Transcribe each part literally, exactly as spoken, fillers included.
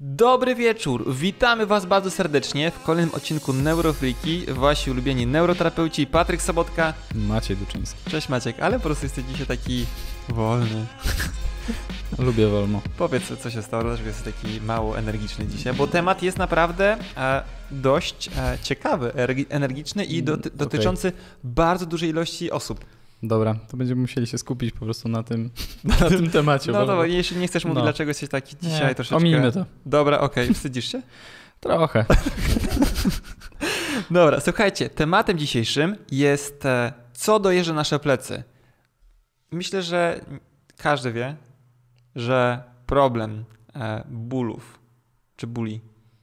Dobry wieczór, witamy Was bardzo serdecznie w kolejnym odcinku Neurofreaki. Wasi ulubieni neuroterapeuci Patryk Sobotka, Maciej Duczyński. Cześć Maciek, ale po prostu jesteś dzisiaj taki wolny. Lubię wolno. Powiedz, co się stało, dlaczego jesteś taki mało energiczny dzisiaj, bo temat jest naprawdę e, dość e, ciekawy, energiczny i doty- dotyczący okay. bardzo dużej ilości osób. Dobra, to będziemy musieli się skupić po prostu na tym, na tym temacie. No bo... dobra, jeśli nie chcesz mówić, no. dlaczego jesteś taki dzisiaj nie, troszeczkę... Omijmy to. Dobra, okej, okay. Wstydzisz się? Trochę. Dobra, słuchajcie, tematem dzisiejszym jest co dojeżdża nasze plecy. Myślę, że każdy wie, że problem e, bólów, czy bóli,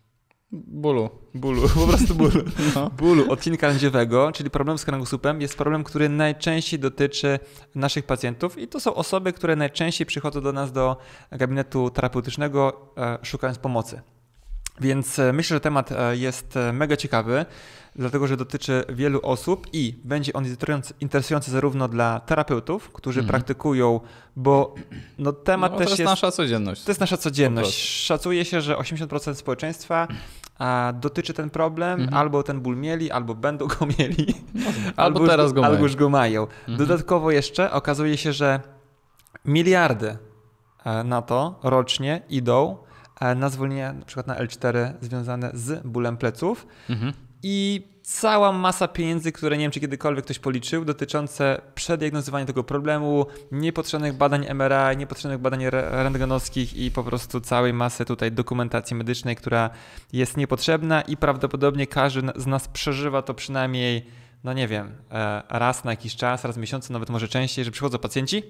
Bólu. Bólu, po prostu bólu. No. Bólu odcinka lędźwiowego, czyli problem z kręgosłupem, jest problem, który najczęściej dotyczy naszych pacjentów i to są osoby, które najczęściej przychodzą do nas do gabinetu terapeutycznego e, szukając pomocy. Więc e, myślę, że temat e, jest mega ciekawy, dlatego że dotyczy wielu osób i będzie on interesujący, interesujący zarówno dla terapeutów, którzy mhm. praktykują, bo no, temat no, też to jest... jest... nasza codzienność. To jest nasza codzienność. Szacuje się, że osiemdziesiąt procent społeczeństwa a, dotyczy ten problem, mhm. albo ten ból mieli, albo będą go mieli, no, albo, albo teraz już, go mają. Albo już go mają. Mhm. Dodatkowo jeszcze okazuje się, że miliardy na to rocznie idą na zwolnienia, na przykład na L cztery związane z bólem pleców. Mhm. I cała masa pieniędzy, które nie wiem, czy kiedykolwiek ktoś policzył, dotyczące przeddiagnozowania tego problemu, niepotrzebnych badań M R I, niepotrzebnych badań rentgenowskich i po prostu całej masy tutaj dokumentacji medycznej, która jest niepotrzebna i prawdopodobnie każdy z nas przeżywa to przynajmniej, no nie wiem, raz na jakiś czas, raz w miesiącu, nawet może częściej, że przychodzą pacjenci,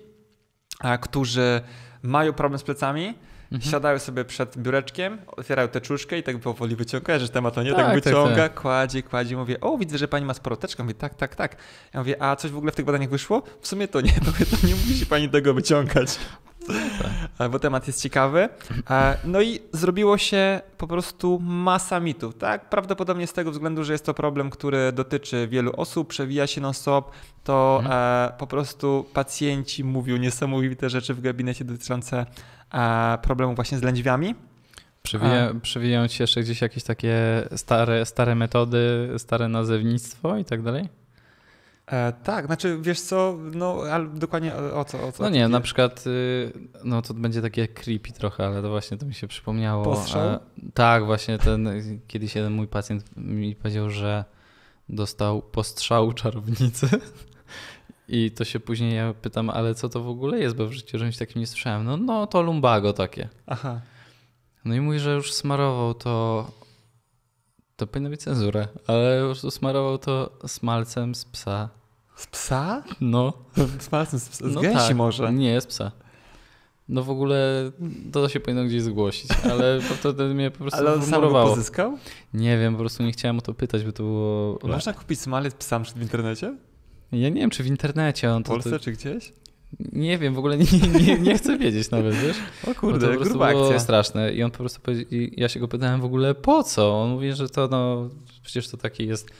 którzy mają problem z plecami, Mhm. siadają sobie przed biureczkiem, otwierają teczuszkę i tak powoli wyciąga, że temat to nie, tak, tak wyciąga, tak, tak. kładzie, kładzie, mówię, o widzę, że pani ma sporo teczkę, mówię, tak, tak, tak. Ja mówię, a coś w ogóle w tych badaniach wyszło? W sumie to nie, to, to nie musi pani tego wyciągać. Tak. Bo temat jest ciekawy. No i zrobiło się po prostu masa mitów, tak? Prawdopodobnie z tego względu, że jest to problem, który dotyczy wielu osób, przewija się non-stop, to mhm. po prostu pacjenci mówią niesamowite rzeczy w gabinecie dotyczące problemu właśnie z lędźwiami. Przewija, przewijają ci jeszcze gdzieś jakieś takie stare, stare metody, stare nazewnictwo i tak dalej? E, tak, znaczy wiesz co, no ale dokładnie o, o co? O co no nie, na przykład, no to będzie takie creepy trochę, ale to właśnie to mi się przypomniało. Postrzał? E, tak, właśnie ten, kiedyś jeden mój pacjent mi powiedział, że dostał postrzał czarownicy. I to się później ja pytam, ale co to w ogóle jest, bo w życiu czymś takim nie słyszałem. No, no to lumbago takie. Aha. No i mówi, że już smarował to, to powinno być cenzurę, ale już smarował to smalcem z psa. Z psa? No. Smalcem z psa? Z no gęsi tak. może? Nie, z psa. No w ogóle to się powinno gdzieś zgłosić, ale wtedy mnie po prostu Ale on sam go pozyskał? Nie wiem, po prostu nie chciałem o to pytać, by to było... Można kupić smalec psa w internecie? Ja nie wiem, czy w internecie on to... W Polsce, to... czy gdzieś? Nie wiem, w ogóle nie, nie, nie chcę wiedzieć nawet, wiesz? O kurde, to po prostu gruba było akcja. straszne i on po prostu powiedział, ja się go pytałem w ogóle po co? On mówi, że to no, przecież to taki jest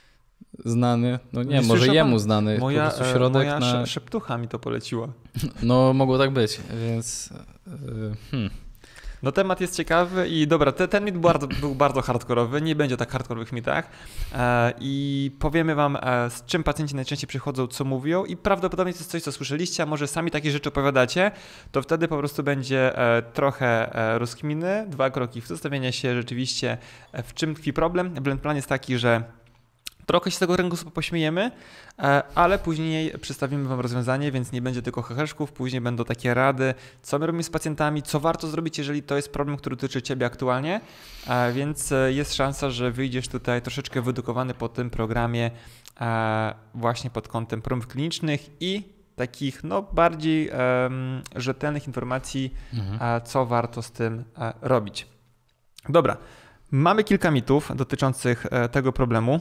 znany, no nie, nie może jemu znany, moja, po prostu środek moja na... szeptucha mi to poleciła. No mogło tak być, więc... Hmm. No temat jest ciekawy i dobra, te, ten mit bardzo, był bardzo hardkorowy, nie będzie o tak hardkorowych mitach e, i powiemy wam, e, z czym pacjenci najczęściej przychodzą, co mówią i prawdopodobnie to jest coś, co słyszeliście, a może sami takie rzeczy opowiadacie, to wtedy po prostu będzie e, trochę e, rozkminy, dwa kroki w zastanowienia się rzeczywiście, e, w czym tkwi problem. Plan jest taki, że trochę się z tego kręgosłupa pośmiejemy, ale później przedstawimy wam rozwiązanie, więc nie będzie tylko heheszków, później będą takie rady, co my robimy z pacjentami, co warto zrobić, jeżeli to jest problem, który dotyczy ciebie aktualnie, więc jest szansa, że wyjdziesz tutaj troszeczkę wyedukowany po tym programie właśnie pod kątem problemów klinicznych i takich no bardziej um, rzetelnych informacji, mhm. co warto z tym robić. Dobra, mamy kilka mitów dotyczących tego problemu.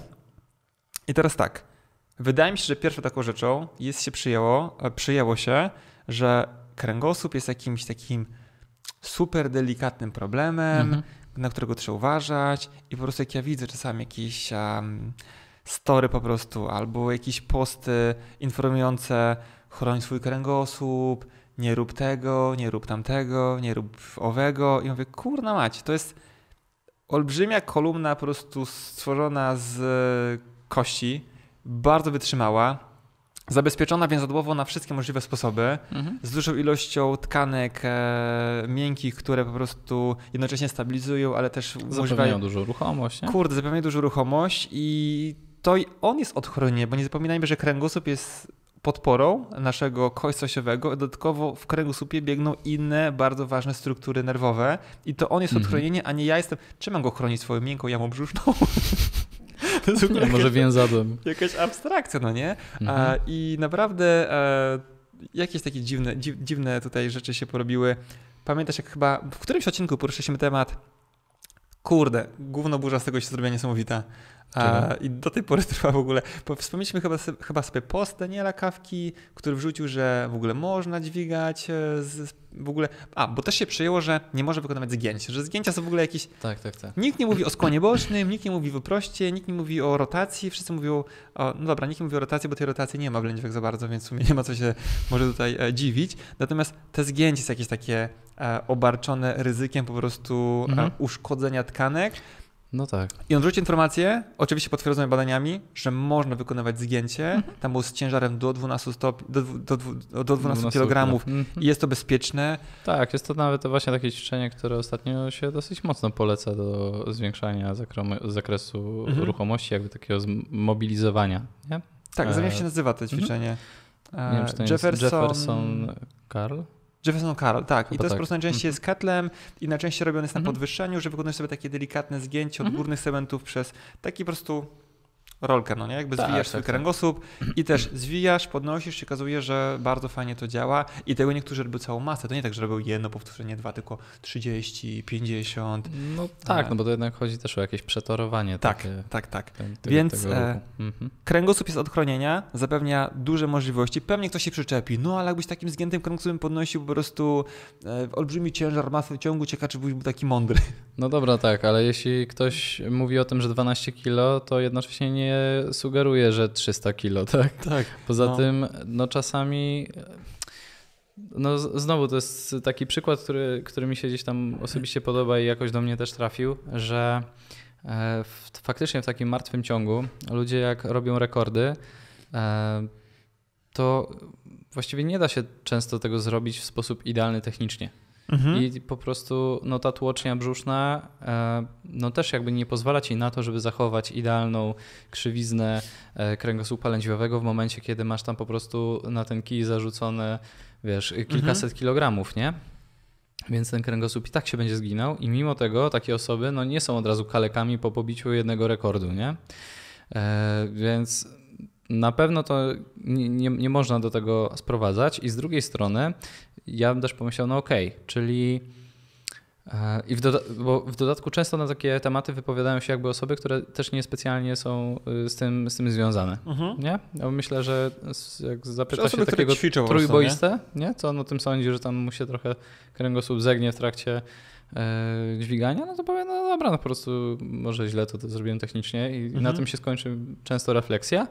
I teraz tak, wydaje mi się, że pierwszą taką rzeczą jest się przyjęło, przyjęło się, że kręgosłup jest jakimś takim super delikatnym problemem, mhm. na którego trzeba uważać i po prostu jak ja widzę czasami jakieś um, story po prostu albo jakieś posty informujące chroń swój kręgosłup, nie rób tego, nie rób tamtego, nie rób owego. I mówię, kurna mać, to jest olbrzymia kolumna po prostu stworzona z kości, bardzo wytrzymała, zabezpieczona więzadłowo na wszystkie możliwe sposoby, mhm. z dużą ilością tkanek e, miękkich, które po prostu jednocześnie stabilizują, ale też zapewniają używają... dużą ruchomość. Nie? Kurde, zapewniają dużą ruchomość i to i on jest odchronieniem, bo nie zapominajmy, że kręgosłup jest podporą naszego kościa osiowego. Dodatkowo w kręgosłupie biegną inne bardzo ważne struktury nerwowe i to on jest mhm. odchronienie, a nie ja jestem... Czym mam go chronić? Swoją miękką jamą brzuszną? To jest nie, może więzadłem. Jakaś abstrakcja, no nie? Mhm. A, I naprawdę a, jakieś takie dziwne, dziw, dziwne tutaj rzeczy się porobiły. Pamiętasz, jak chyba w którymś odcinku poruszyliśmy temat, kurde, gówno burza z tego się zrobiła niesamowita. A, I do tej pory trwa w ogóle. Wspomnieliśmy chyba, chyba sobie post Daniela Kawki, który wrzucił, że w ogóle można dźwigać z, w ogóle. A, bo też się przyjęło, że nie może wykonywać zgięć, że zgięcia są w ogóle jakieś. Tak, tak, tak. Nikt nie mówi o skłonie bocznym, nikt nie mówi o wyproście, nikt nie mówi o rotacji, wszyscy mówią o. No dobra, nikt nie mówi o rotacji, bo tej rotacji nie ma w lędźwiach za bardzo, więc w sumie nie ma co się może tutaj e, dziwić. Natomiast te zgięcie jest jakieś takie e, obarczone ryzykiem po prostu mhm. e, uszkodzenia tkanek. No tak. I on wrzucił informację, oczywiście potwierdzone badaniami, że można wykonywać zgięcie. Mhm. Tam był z ciężarem do dwunastu stopni, do, do, do, do dwunastu kilogramów mhm. i jest to bezpieczne. Tak, jest to nawet właśnie takie ćwiczenie, które ostatnio się dosyć mocno poleca do zwiększania zakresu mhm. ruchomości, jakby takiego zmobilizowania. Nie? Tak, e... jak się nazywa to ćwiczenie. Mhm. Nie wiem, czy to Jefferson... jest Jefferson Carl? Jefferson Carl, tak. Chyba I to jest tak. po prostu najczęściej mm. z ketlem i najczęściej robione jest na mm. podwyższeniu, że wykonujesz sobie takie delikatne zgięcie od mm. górnych segmentów przez taki po prostu rolkę, no nie? Jakby tak, zwijasz tak, swój tak. kręgosłup i też zwijasz, podnosisz, się okazuje, że bardzo fajnie to działa i tego niektórzy robią całą masę. To nie tak, że robią jedno powtórzenie, dwa, tylko trzydzieści, pięćdziesiąt. No tak, no bo to jednak chodzi też o jakieś przetorowanie. Tak, takie, tak, tak. Ten, tego, Więc tego e, mhm. kręgosłup jest od chronienia, zapewnia duże możliwości. Pewnie ktoś się przyczepi, no ale jakbyś takim zgiętym kręgosłupem podnosił po prostu e, olbrzymi ciężar masy w ciągu, ciekawe, czy byłbyś taki mądry. No dobra, tak, ale jeśli ktoś mówi o tym, że dwanaście kilo, to jednocześnie nie sugeruje, że trzysta kilo, tak? Tak. Poza no. tym, no czasami, no znowu to jest taki przykład, który, który mi się gdzieś tam osobiście podoba i jakoś do mnie też trafił, że w, faktycznie w takim martwym ciągu ludzie jak robią rekordy, to właściwie nie da się często tego zrobić w sposób idealny technicznie. Mhm. I po prostu no, ta tłocznia brzuszna no, też jakby nie pozwala ci na to, żeby zachować idealną krzywiznę kręgosłupa lędźwiowego w momencie, kiedy masz tam po prostu na ten kij zarzucone, wiesz, kilkaset mhm. kilogramów, nie? Więc ten kręgosłup i tak się będzie zginął i mimo tego takie osoby no, nie są od razu kalekami po pobiciu jednego rekordu, nie? E, więc na pewno to nie, nie, nie można do tego sprowadzać i z drugiej strony ja bym też pomyślał, no okej, okay, czyli e, i w, doda- bo w dodatku często na takie tematy wypowiadają się jakby osoby, które też niespecjalnie są z tym, z tym związane, mhm. nie? Ja myślę, że jak zapyta się takiego trójboistę, nie? Co on o tym sądzi, że tam mu się trochę kręgosłup zegnie w trakcie e, dźwigania, no to powie, no dobra, no po prostu może źle to, to zrobiłem technicznie i, mhm. i na tym się skończy często refleksja.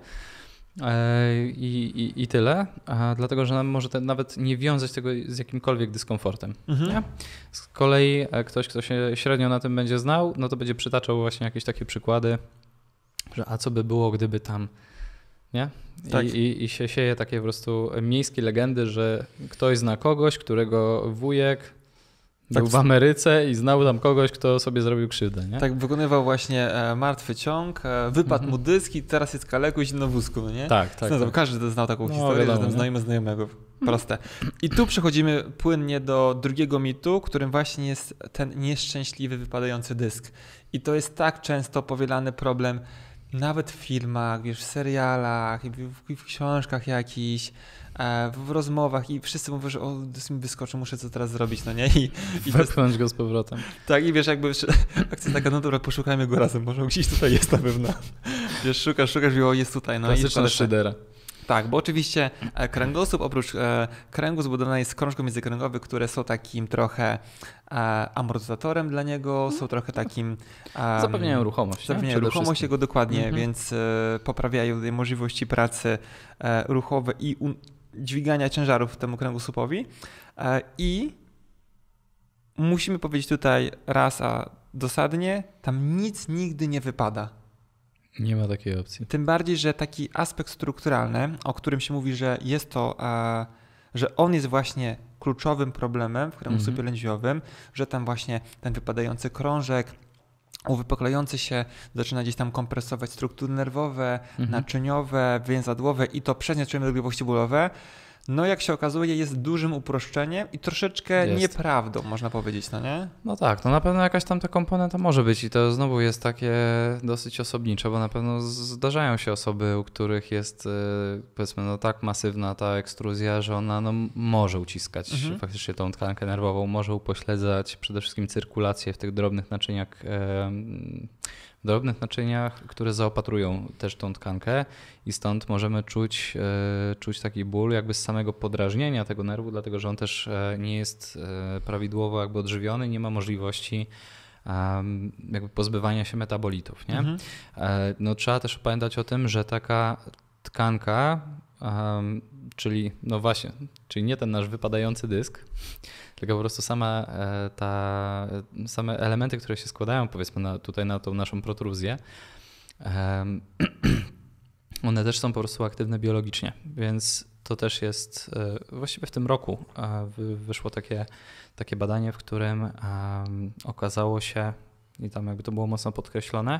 I, i, i tyle, a dlatego, że nam może te, nawet nie wiązać tego z jakimkolwiek dyskomfortem. Mhm. Nie? Z kolei ktoś, kto się średnio na tym będzie znał, no to będzie przytaczał właśnie jakieś takie przykłady, że a co by było, gdyby tam, nie? Tak. I, i, I się sieje takie po prostu miejskie legendy, że ktoś zna kogoś, którego wujek był tak w Ameryce i znał tam kogoś, kto sobie zrobił krzywdę, nie? Tak, wykonywał właśnie e, martwy ciąg, e, wypadł mm-hmm. mu dysk i teraz jest kaleku i na wózku, no nie? Tak, tak. Znał, tak. Każdy znał taką no, historię, wiadomo, że tam znajomy znajomego. Proste. I tu przechodzimy płynnie do drugiego mitu, którym właśnie jest ten nieszczęśliwy, wypadający dysk. I to jest tak często powielany problem nawet w filmach, wiesz, w serialach, w, w książkach jakichś, w rozmowach i wszyscy mówią, że o, dysk mi wyskoczy, muszę co teraz zrobić, no nie? I, i wepchnąć go z powrotem. Tak, i wiesz, jakby akcja taka, no dobra, poszukajmy go razem, może gdzieś tutaj jest na pewno. Wiesz, szukasz, szukasz, o, jest tutaj. No Klasyczna szydera. Tak, bo oczywiście kręgosłup oprócz e, kręgu zbudowany jest z krążków międzykręgowych, które są takim trochę e, amortyzatorem dla niego, są trochę takim... Um, zapewniają ruchomość. Zapewniają ruchomość jego dokładnie, mhm. więc e, poprawiają możliwości pracy e, ruchowe i un, dźwigania ciężarów temu kręgosłupowi i musimy powiedzieć tutaj raz, a dosadnie, tam nic nigdy nie wypada. Nie ma takiej opcji. Tym bardziej, że taki aspekt strukturalny, o którym się mówi, że jest to, e, że on jest właśnie kluczowym problemem w kręgosłupie mm-hmm. lędźwiowym, że tam właśnie ten wypadający krążek, uwypuklający się zaczyna gdzieś tam kompresować struktury nerwowe, mm-hmm. naczyniowe, więzadłowe i to przez nie czujemy dolegliwości bólowe. No jak się okazuje, jest dużym uproszczeniem i troszeczkę jest. nieprawdą, można powiedzieć, no nie? No tak, no na pewno jakaś tam ta komponenta może być i to znowu jest takie dosyć osobnicze, bo na pewno zdarzają się osoby, u których jest powiedzmy no tak masywna ta ekstruzja, że ona no, może uciskać mhm. faktycznie tą tkankę nerwową, może upośledzać przede wszystkim cyrkulację w tych drobnych naczyniach w drobnych naczyniach, które zaopatrują też tą tkankę i stąd możemy czuć, e, czuć taki ból jakby z samego podrażnienia tego nerwu, dlatego że on też e, nie jest e, prawidłowo jakby odżywiony, nie ma możliwości um, jakby pozbywania się metabolitów. Nie? Mhm. E, no, trzeba też pamiętać o tym, że taka tkanka, um, czyli no właśnie, czyli nie ten nasz wypadający dysk, tylko po prostu sama ta, same elementy, które się składają powiedzmy na, tutaj na tą naszą protruzję, um, one też są po prostu aktywne biologicznie, więc to też jest, właściwie w tym roku wyszło takie, takie badanie, w którym um, okazało się, i tam jakby to było mocno podkreślone,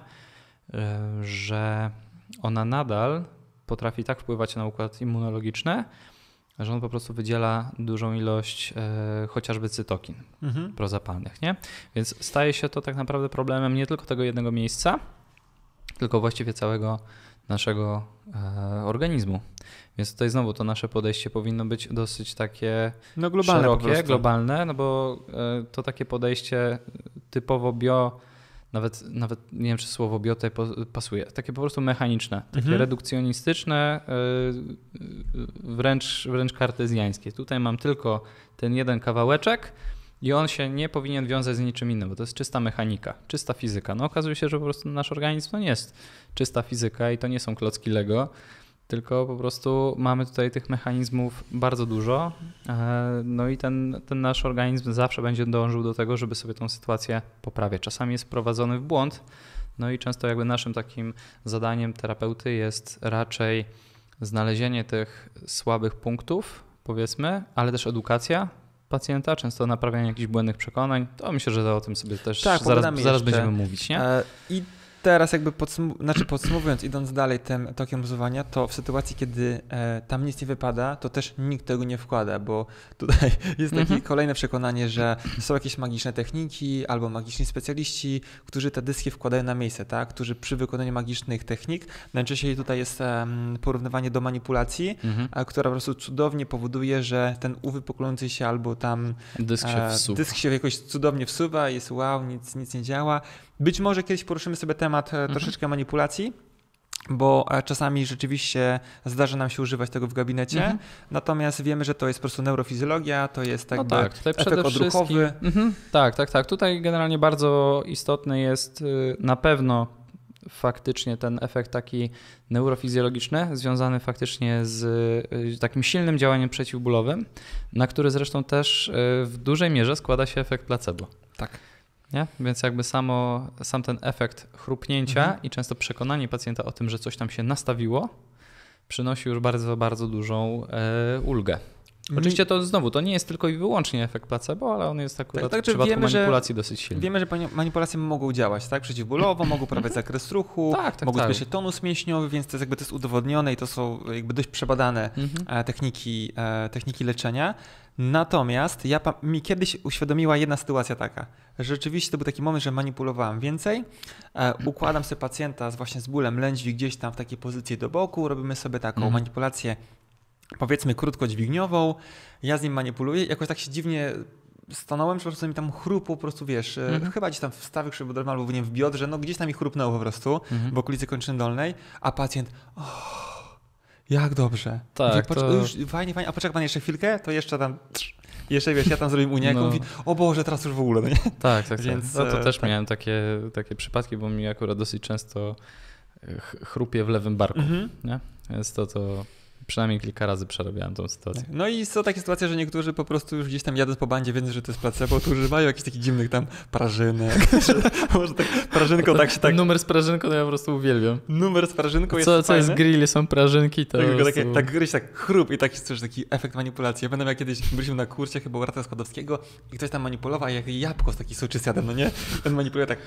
że ona nadal potrafi tak wpływać na układ immunologiczny, że on po prostu wydziela dużą ilość e, chociażby cytokin mhm. prozapalnych, nie? Więc staje się to tak naprawdę problemem nie tylko tego jednego miejsca, tylko właściwie całego naszego e, organizmu. Więc tutaj znowu to nasze podejście powinno być dosyć takie no, globalne szerokie, globalne, no bo e, to takie podejście typowo bio, Nawet, nawet nie wiem, czy słowo bio tutaj pasuje, takie po prostu mechaniczne, takie mhm. redukcjonistyczne, wręcz, wręcz kartezjańskie. Tutaj mam tylko ten jeden kawałeczek i on się nie powinien wiązać z niczym innym, bo to jest czysta mechanika, czysta fizyka. No okazuje się, że po prostu nasz organizm to nie jest czysta fizyka i to nie są klocki Lego, tylko po prostu mamy tutaj tych mechanizmów bardzo dużo, no i ten, ten nasz organizm zawsze będzie dążył do tego, żeby sobie tą sytuację poprawiać. Czasami jest wprowadzony w błąd, no i często jakby naszym takim zadaniem terapeuty jest raczej znalezienie tych słabych punktów, powiedzmy, ale też edukacja pacjenta, często naprawianie jakichś błędnych przekonań. To myślę, że o tym sobie też tak, zaraz, zaraz będziemy mówić, nie? E, I teraz jakby podsum- znaczy podsumowując, idąc dalej tym tokiem rozwiązania, to w sytuacji, kiedy e, tam nic nie wypada, to też nikt tego nie wkłada, bo tutaj jest takie mm-hmm. kolejne przekonanie, że są jakieś magiczne techniki albo magiczni specjaliści, którzy te dyski wkładają na miejsce, tak? Którzy przy wykonaniu magicznych technik, najczęściej tutaj jest um, porównywanie do manipulacji, mm-hmm. a, która po prostu cudownie powoduje, że ten uwypuklujący się albo tam dysk się, e, dysk się jakoś cudownie wsuwa, jest wow, nic, nic nie działa. Być może kiedyś poruszymy sobie temat mhm. troszeczkę manipulacji, bo czasami rzeczywiście zdarza nam się używać tego w gabinecie, mhm. natomiast wiemy, że to jest po prostu neurofizjologia, to jest jakby no tak, tutaj efekt odruchowy. Mhm. Tak, tak, tak. Tutaj generalnie bardzo istotny jest na pewno faktycznie ten efekt taki neurofizjologiczny, związany faktycznie z takim silnym działaniem przeciwbólowym, na który zresztą też w dużej mierze składa się efekt placebo. Tak. Nie? Więc jakby samo, sam ten efekt chrupnięcia mhm. i często przekonanie pacjenta o tym, że coś tam się nastawiło, przynosi już bardzo, bardzo dużą e, ulgę. Mhm. Oczywiście to znowu, to nie jest tylko i wyłącznie efekt placebo, ale on jest akurat tak, tak, w przypadku wiemy, manipulacji dosyć silny. Wiemy, że manipulacje mogą działać, tak? Przeciwbólowo, mogą poprawiać zakres ruchu, tak, tak, mogą tak. zwiększyć tonus mięśniowy, więc to jest jakby to jest udowodnione i to są jakby dość przebadane mhm. techniki, techniki leczenia. Natomiast ja, mi kiedyś uświadomiła jedna sytuacja taka, że rzeczywiście to był taki moment, że manipulowałem więcej, e, układam sobie pacjenta z właśnie z bólem lędźwi gdzieś tam w takiej pozycji do boku, robimy sobie taką mm. manipulację powiedzmy krótkodźwigniową, ja z nim manipuluję, jakoś tak się dziwnie stanąłem, że po prostu mi tam chrupło, po prostu wiesz, mm. chyba gdzieś tam w stawie krzywoodrowym albo nie w biodrze, no gdzieś tam mi chrupnęło po prostu mm. w okolicy kończyny dolnej, a pacjent oh, jak dobrze. Tak, Mówi, to... już, fajnie, fajnie, a poczekaj pan jeszcze chwilkę, to jeszcze tam, jeszcze wiesz, ja tam zrobię unię, no. Mówi, o Boże, teraz już w ogóle, no nie? Tak, tak, Więc, tak. No to też tak. miałem takie, takie przypadki, bo mi akurat dosyć często chrupie w lewym barku, mm-hmm. nie? Więc to, to przynajmniej kilka razy przerabiałem tą sytuację. No i są takie sytuacje, że niektórzy po prostu już gdzieś tam jadąc po bandzie, wiedząc, że to jest placebo, to używają jakichś takich dziwnych tam prażynek. Może tak prażynką tak się tak... Numer z prażynką to ja po prostu uwielbiam. Numer z prażynką jest Co, fajny. co jest grill, są prażynki, to... Tak, tylko prostu... takie, tak gryź, tak chrup i taki, coś, taki efekt manipulacji. Ja pamiętam, jak kiedyś byliśmy na kursie chyba u Rata Składowskiego i ktoś tam manipulował, jak jabłko z taki soczysty jadem, no nie? Ten manipuluje tak...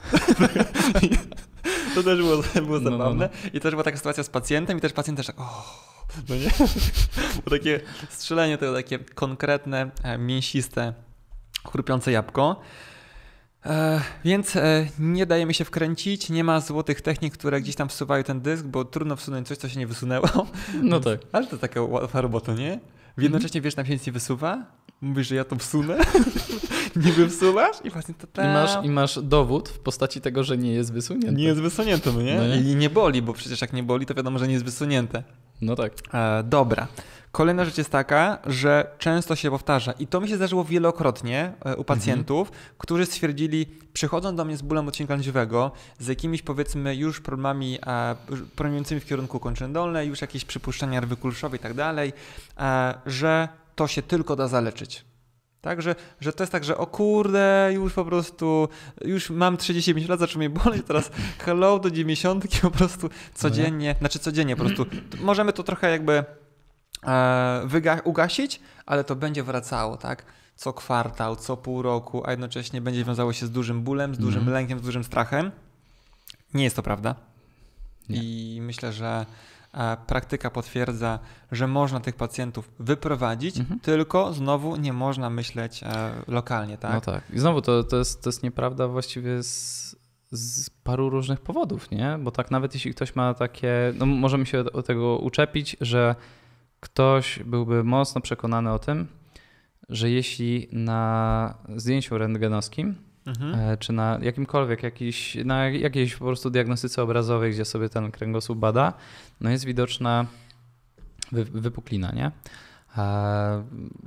To też było, było No, zabawne. no, no. I też była taka sytuacja z pacjentem i też pacjent też tak... Oh, no nie? Bo takie strzelenie to takie konkretne, mięsiste, chrupiące jabłko. E, więc e, nie dajemy się wkręcić, nie ma złotych technik, które gdzieś tam wsuwają ten dysk, bo trudno wsunąć coś, co się nie wysunęło. No tak. Ale to taka łatwa robota, nie? Jednocześnie wiesz, tam się nic nie wysuwa, mówisz, że ja to wsunę, niby wsuwasz i właśnie to tam... I masz, I masz dowód w postaci tego, że nie jest wysunięte. Nie jest wysunięte, no nie? No nie? I nie boli, bo przecież jak nie boli, to wiadomo, że nie jest wysunięte. No tak. E, dobra. Kolejna rzecz jest taka, że często się powtarza i to mi się zdarzyło wielokrotnie u pacjentów, mhm. którzy stwierdzili, przychodzą do mnie z bólem odcinka lędźwiowego, z jakimiś powiedzmy już problemami e, promieniującymi w kierunku kończyny dolnej, już jakieś przypuszczenia rwy kulszowej i tak dalej, e, że to się tylko da zaleczyć. Tak, że, że to jest tak, że o kurde, już po prostu, już mam trzydzieści pięć lat, zaczął mnie boleć, teraz hello do dziewięćdziesiątki po prostu codziennie, no znaczy codziennie po prostu. Możemy to trochę jakby e, wyga- ugasić, ale to będzie wracało, tak? Co kwartał, co pół roku, a jednocześnie będzie wiązało się z dużym bólem, z dużym mm. lękiem, z dużym strachem. Nie jest to prawda. Nie. I myślę, że praktyka potwierdza, że można tych pacjentów wyprowadzić, mhm. tylko znowu nie można myśleć e, lokalnie, tak? No tak. I znowu to, to, jest, to jest nieprawda właściwie z, z paru różnych powodów, nie? Bo tak nawet jeśli ktoś ma takie, no możemy się od tego uczepić, że ktoś byłby mocno przekonany o tym, że jeśli na zdjęciu rentgenowskim Mhm. czy na jakimkolwiek, jakiś, na jakiejś po prostu diagnostyce obrazowej, gdzie sobie ten kręgosłup bada, no jest widoczna wy, wypuklina, nie? A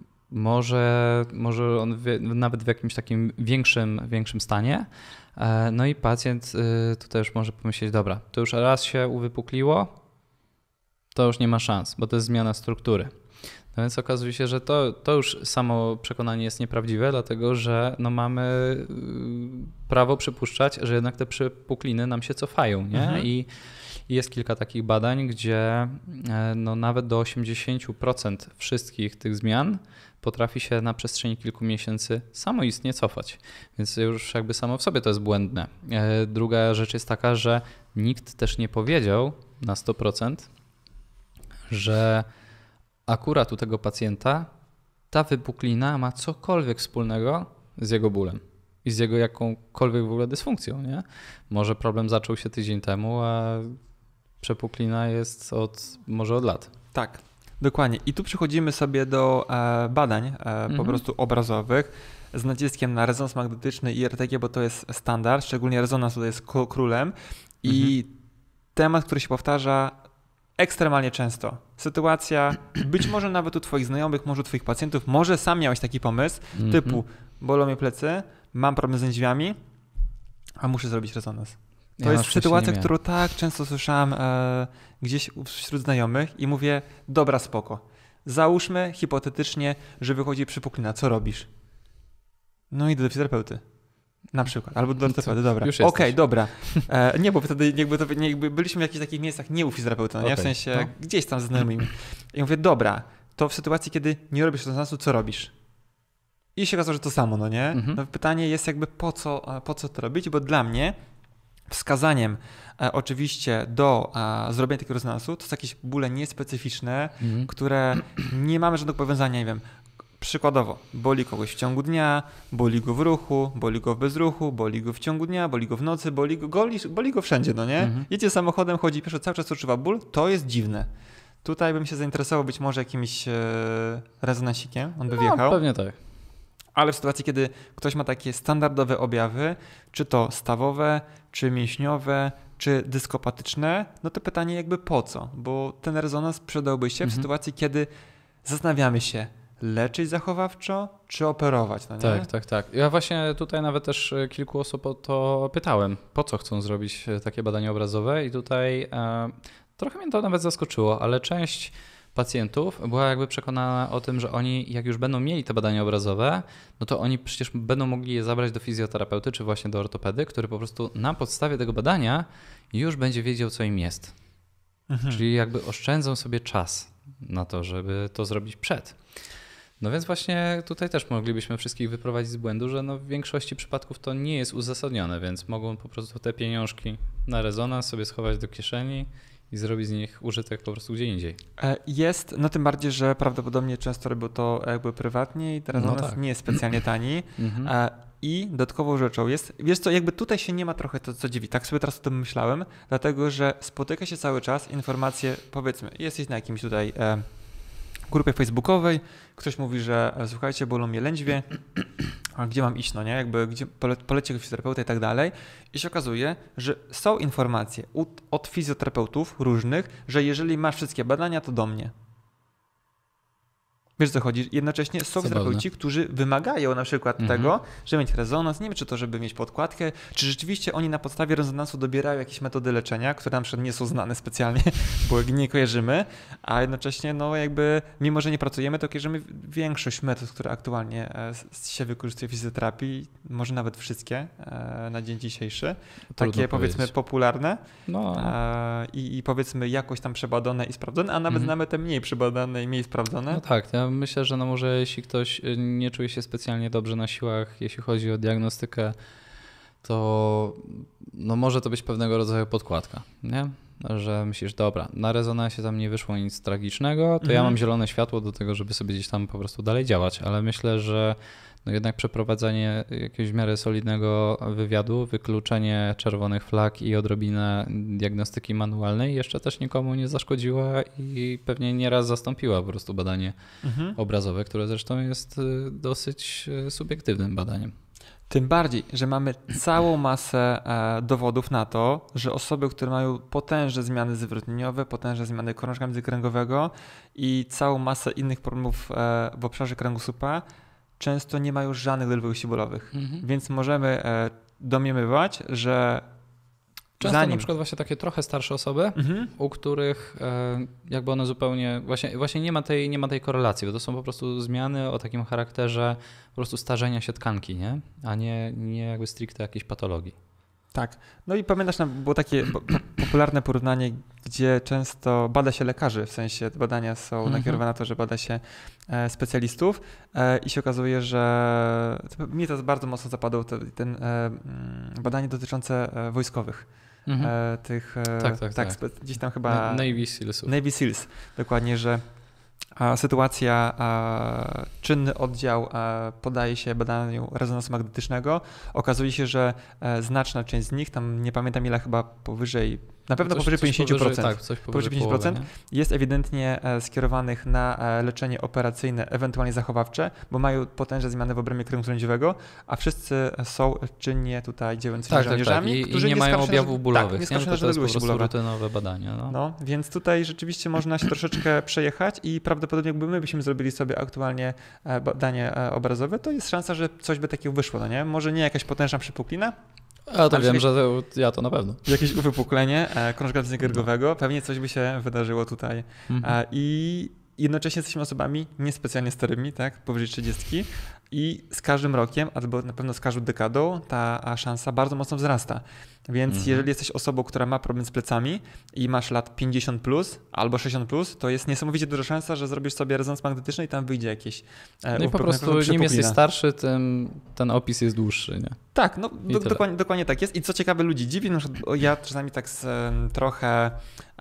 może, może on w, nawet w jakimś takim większym, większym stanie. No i pacjent tutaj już może pomyśleć, dobra, to już raz się uwypukliło, to już nie ma szans, bo to jest zmiana struktury. No więc okazuje się, że to, to już samo przekonanie jest nieprawdziwe, dlatego że no mamy prawo przypuszczać, że jednak te przypukliny nam się cofają, nie? Mhm. I jest kilka takich badań, gdzie no nawet do osiemdziesiąt procent wszystkich tych zmian potrafi się na przestrzeni kilku miesięcy samoistnie cofać. Więc już jakby samo w sobie to jest błędne. Druga rzecz jest taka, że nikt też nie powiedział na sto procent, że akurat u tego pacjenta ta wypuklina ma cokolwiek wspólnego z jego bólem i z jego jakąkolwiek w ogóle dysfunkcją, nie? Może problem zaczął się tydzień temu, a przepuklina jest od, może od lat. Tak, dokładnie. I tu przechodzimy sobie do e, badań e, mhm. po prostu obrazowych z naciskiem na rezonans magnetyczny i R T G, bo to jest standard, szczególnie rezonans tutaj jest królem i mhm. temat, który się powtarza ekstremalnie często. Sytuacja, być może nawet u twoich znajomych, może u twoich pacjentów, może sam miałeś taki pomysł, mm-hmm. typu bolą mnie plecy, mam problem z lędźwiami, a muszę zrobić rezonans. To ja jest sytuacja, którą tak często słyszałem e, gdzieś wśród znajomych i mówię, dobra, spoko. Załóżmy hipotetycznie, że wychodzi przypuklina, co robisz? No idę do fizjoterapeuty. Na przykład, albo do ortopedy, dobra. Okej, okay, dobra. E, nie, bo wtedy jakby, to, jakby byliśmy w jakichś takich miejscach nie u fizjoterapeuty, no, okay. w sensie no. gdzieś tam z znajomymi. I mówię, dobra, to w sytuacji, kiedy nie robisz rezonansu, co robisz? I się okazało, że to samo, no nie? Mhm. No, pytanie jest jakby po co, po co to robić, bo dla mnie wskazaniem e, oczywiście do e, zrobienia takiego rezonansu to są jakieś bóle niespecyficzne, mhm. które nie mamy żadnego powiązania, nie wiem, przykładowo, boli kogoś w ciągu dnia, boli go w ruchu, boli go w bezruchu, boli go w ciągu dnia, boli go w nocy, boli go, boli, boli go wszędzie, no nie? Mhm. Jedzie samochodem, chodzi pieszo, cały czas odczuwa ból, to jest dziwne. Tutaj bym się zainteresował być może jakimś e, rezonansikiem, on by no, wjechał. Pewnie tak. Ale w sytuacji, kiedy ktoś ma takie standardowe objawy, czy to stawowe, czy mięśniowe, czy dyskopatyczne, no to pytanie jakby po co? Bo ten rezonans przydałby się mhm. w sytuacji, kiedy zastanawiamy się, leczyć zachowawczo, czy operować? No nie? Tak, tak, tak. Ja właśnie tutaj nawet też kilku osób o to pytałem, po co chcą zrobić takie badania obrazowe i tutaj e, trochę mnie to nawet zaskoczyło, ale część pacjentów była jakby przekonana o tym, że oni jak już będą mieli te badania obrazowe, no to oni przecież będą mogli je zabrać do fizjoterapeuty czy właśnie do ortopedy, który po prostu na podstawie tego badania już będzie wiedział, co im jest. Mhm. Czyli jakby oszczędzą sobie czas na to, żeby to zrobić przed. No więc właśnie tutaj też moglibyśmy wszystkich wyprowadzić z błędu, że no w większości przypadków to nie jest uzasadnione, więc mogą po prostu te pieniążki na rezonans sobie schować do kieszeni i zrobić z nich użytek po prostu gdzie indziej. Jest, no tym bardziej, że prawdopodobnie często robią to jakby prywatnie i teraz no tak. nie jest specjalnie tani. I dodatkową rzeczą jest, wiesz co, jakby tutaj się nie ma trochę to, co dziwi. Tak sobie teraz o tym myślałem, dlatego że spotyka się cały czas informacje, powiedzmy, jesteś na jakimś tutaj e, grupie facebookowej, ktoś mówi, że e, słuchajcie, bolą mnie lędźwie, a gdzie mam iść, no nie, jakby gdzie pole, polecie do fizjoterapeuta i tak dalej. I się okazuje, że są informacje od, od fizjoterapeutów różnych, że jeżeli masz wszystkie badania, to do mnie. Wiesz, co chodzi? Jednocześnie są terapeuci, którzy wymagają na przykład mhm. tego, żeby mieć rezonans, nie wiem, czy to, żeby mieć podkładkę, czy rzeczywiście oni na podstawie rezonansu dobierają jakieś metody leczenia, które na przykład nie są znane specjalnie, bo nie kojarzymy, a jednocześnie no jakby, mimo że nie pracujemy, to kojarzymy większość metod, które aktualnie się wykorzystuje w fizjoterapii, może nawet wszystkie na dzień dzisiejszy, trudno takie powiedzmy powiedzieć. Popularne no. i, i powiedzmy jakoś tam przebadane i sprawdzone, a nawet mhm. nawet te mniej przebadane i mniej sprawdzone. No tak, ja myślę, że no może jeśli ktoś nie czuje się specjalnie dobrze na siłach, jeśli chodzi o diagnostykę, to no może to być pewnego rodzaju podkładka, nie? Że myślisz, dobra, na rezonansie tam nie wyszło nic tragicznego, to mhm. ja mam zielone światło do tego, żeby sobie gdzieś tam po prostu dalej działać, ale myślę, że no jednak przeprowadzanie jakiegoś w miarę solidnego wywiadu, wykluczenie czerwonych flag i odrobinę diagnostyki manualnej jeszcze też nikomu nie zaszkodziła i pewnie nieraz zastąpiła po prostu badanie mhm. obrazowe, które zresztą jest dosyć subiektywnym badaniem. Tym bardziej, że mamy całą masę dowodów na to, że osoby, które mają potężne zmiany zwrotnieniowe, potężne zmiany krążka międzykręgowego i całą masę innych problemów w obszarze kręgosłupa, często nie mają żadnych dolegliwości bólowych. Mhm. Więc możemy e, domniemywać, że często zanim... na przykład właśnie takie trochę starsze osoby, mhm. u których e, jakby one zupełnie, właśnie, właśnie nie ma tej, nie ma tej korelacji, bo to są po prostu zmiany o takim charakterze po prostu starzenia się tkanki, nie? A nie, nie jakby stricte jakiejś patologii. Tak. No i pamiętasz, było takie popularne porównanie, gdzie często bada się lekarzy, w sensie badania są mhm. nakierowane na to, że bada się specjalistów i się okazuje, że mnie to bardzo mocno zapadło, ten, ten badanie dotyczące wojskowych. Mhm. Tych, tak, tak, tak. tak. Gdzieś tam chyba... Navy Sealsów. Navy Seals, dokładnie, że a sytuacja, a czynny oddział a podaje się badaniu rezonansu magnetycznego. Okazuje się, że znaczna część z nich, tam nie pamiętam ile, chyba powyżej, na pewno coś, powyżej pięćdziesiąt procent, powyżej, tak, coś powyżej pięćdziesiąt procent połowy, jest ewidentnie skierowanych na leczenie operacyjne, ewentualnie zachowawcze, bo mają potężne zmiany w obrębie kręgu lędźwiowego, a wszyscy są czynnie tutaj działającymi tak, żołnierzami, tak, tak. I, którzy i nie, nie mają objawów bólowych. Tak, nie nie? To, to jest po prostu rutynowe badanie. No. no, więc tutaj rzeczywiście można się troszeczkę przejechać i prawdopodobnie jakby my byśmy zrobili sobie aktualnie badanie obrazowe, to jest szansa, że coś by takiego wyszło, no nie? Może nie jakaś potężna przypuklina, a to wiem, jakieś, że to, ja to na pewno. Jakieś uwypuklenie e, krążka międzykręgowego, pewnie coś by się wydarzyło tutaj. Mhm. E, I jednocześnie jesteśmy osobami niespecjalnie starymi, tak, powyżej trzydziestki i z każdym rokiem, albo na pewno z każdą dekadą ta szansa bardzo mocno wzrasta. Więc mhm. jeżeli jesteś osobą, która ma problem z plecami i masz lat pięćdziesiąt plus albo sześćdziesiąt plus, to jest niesamowicie duża szansa, że zrobisz sobie rezonans magnetyczny i tam wyjdzie jakieś... E, no i po prostu im jesteś starszy, tym ten opis jest dłuższy, nie? Tak, no do, dokładnie, dokładnie tak jest. I co ciekawe, ludzi dziwi, no, ja czasami tak z um, trochę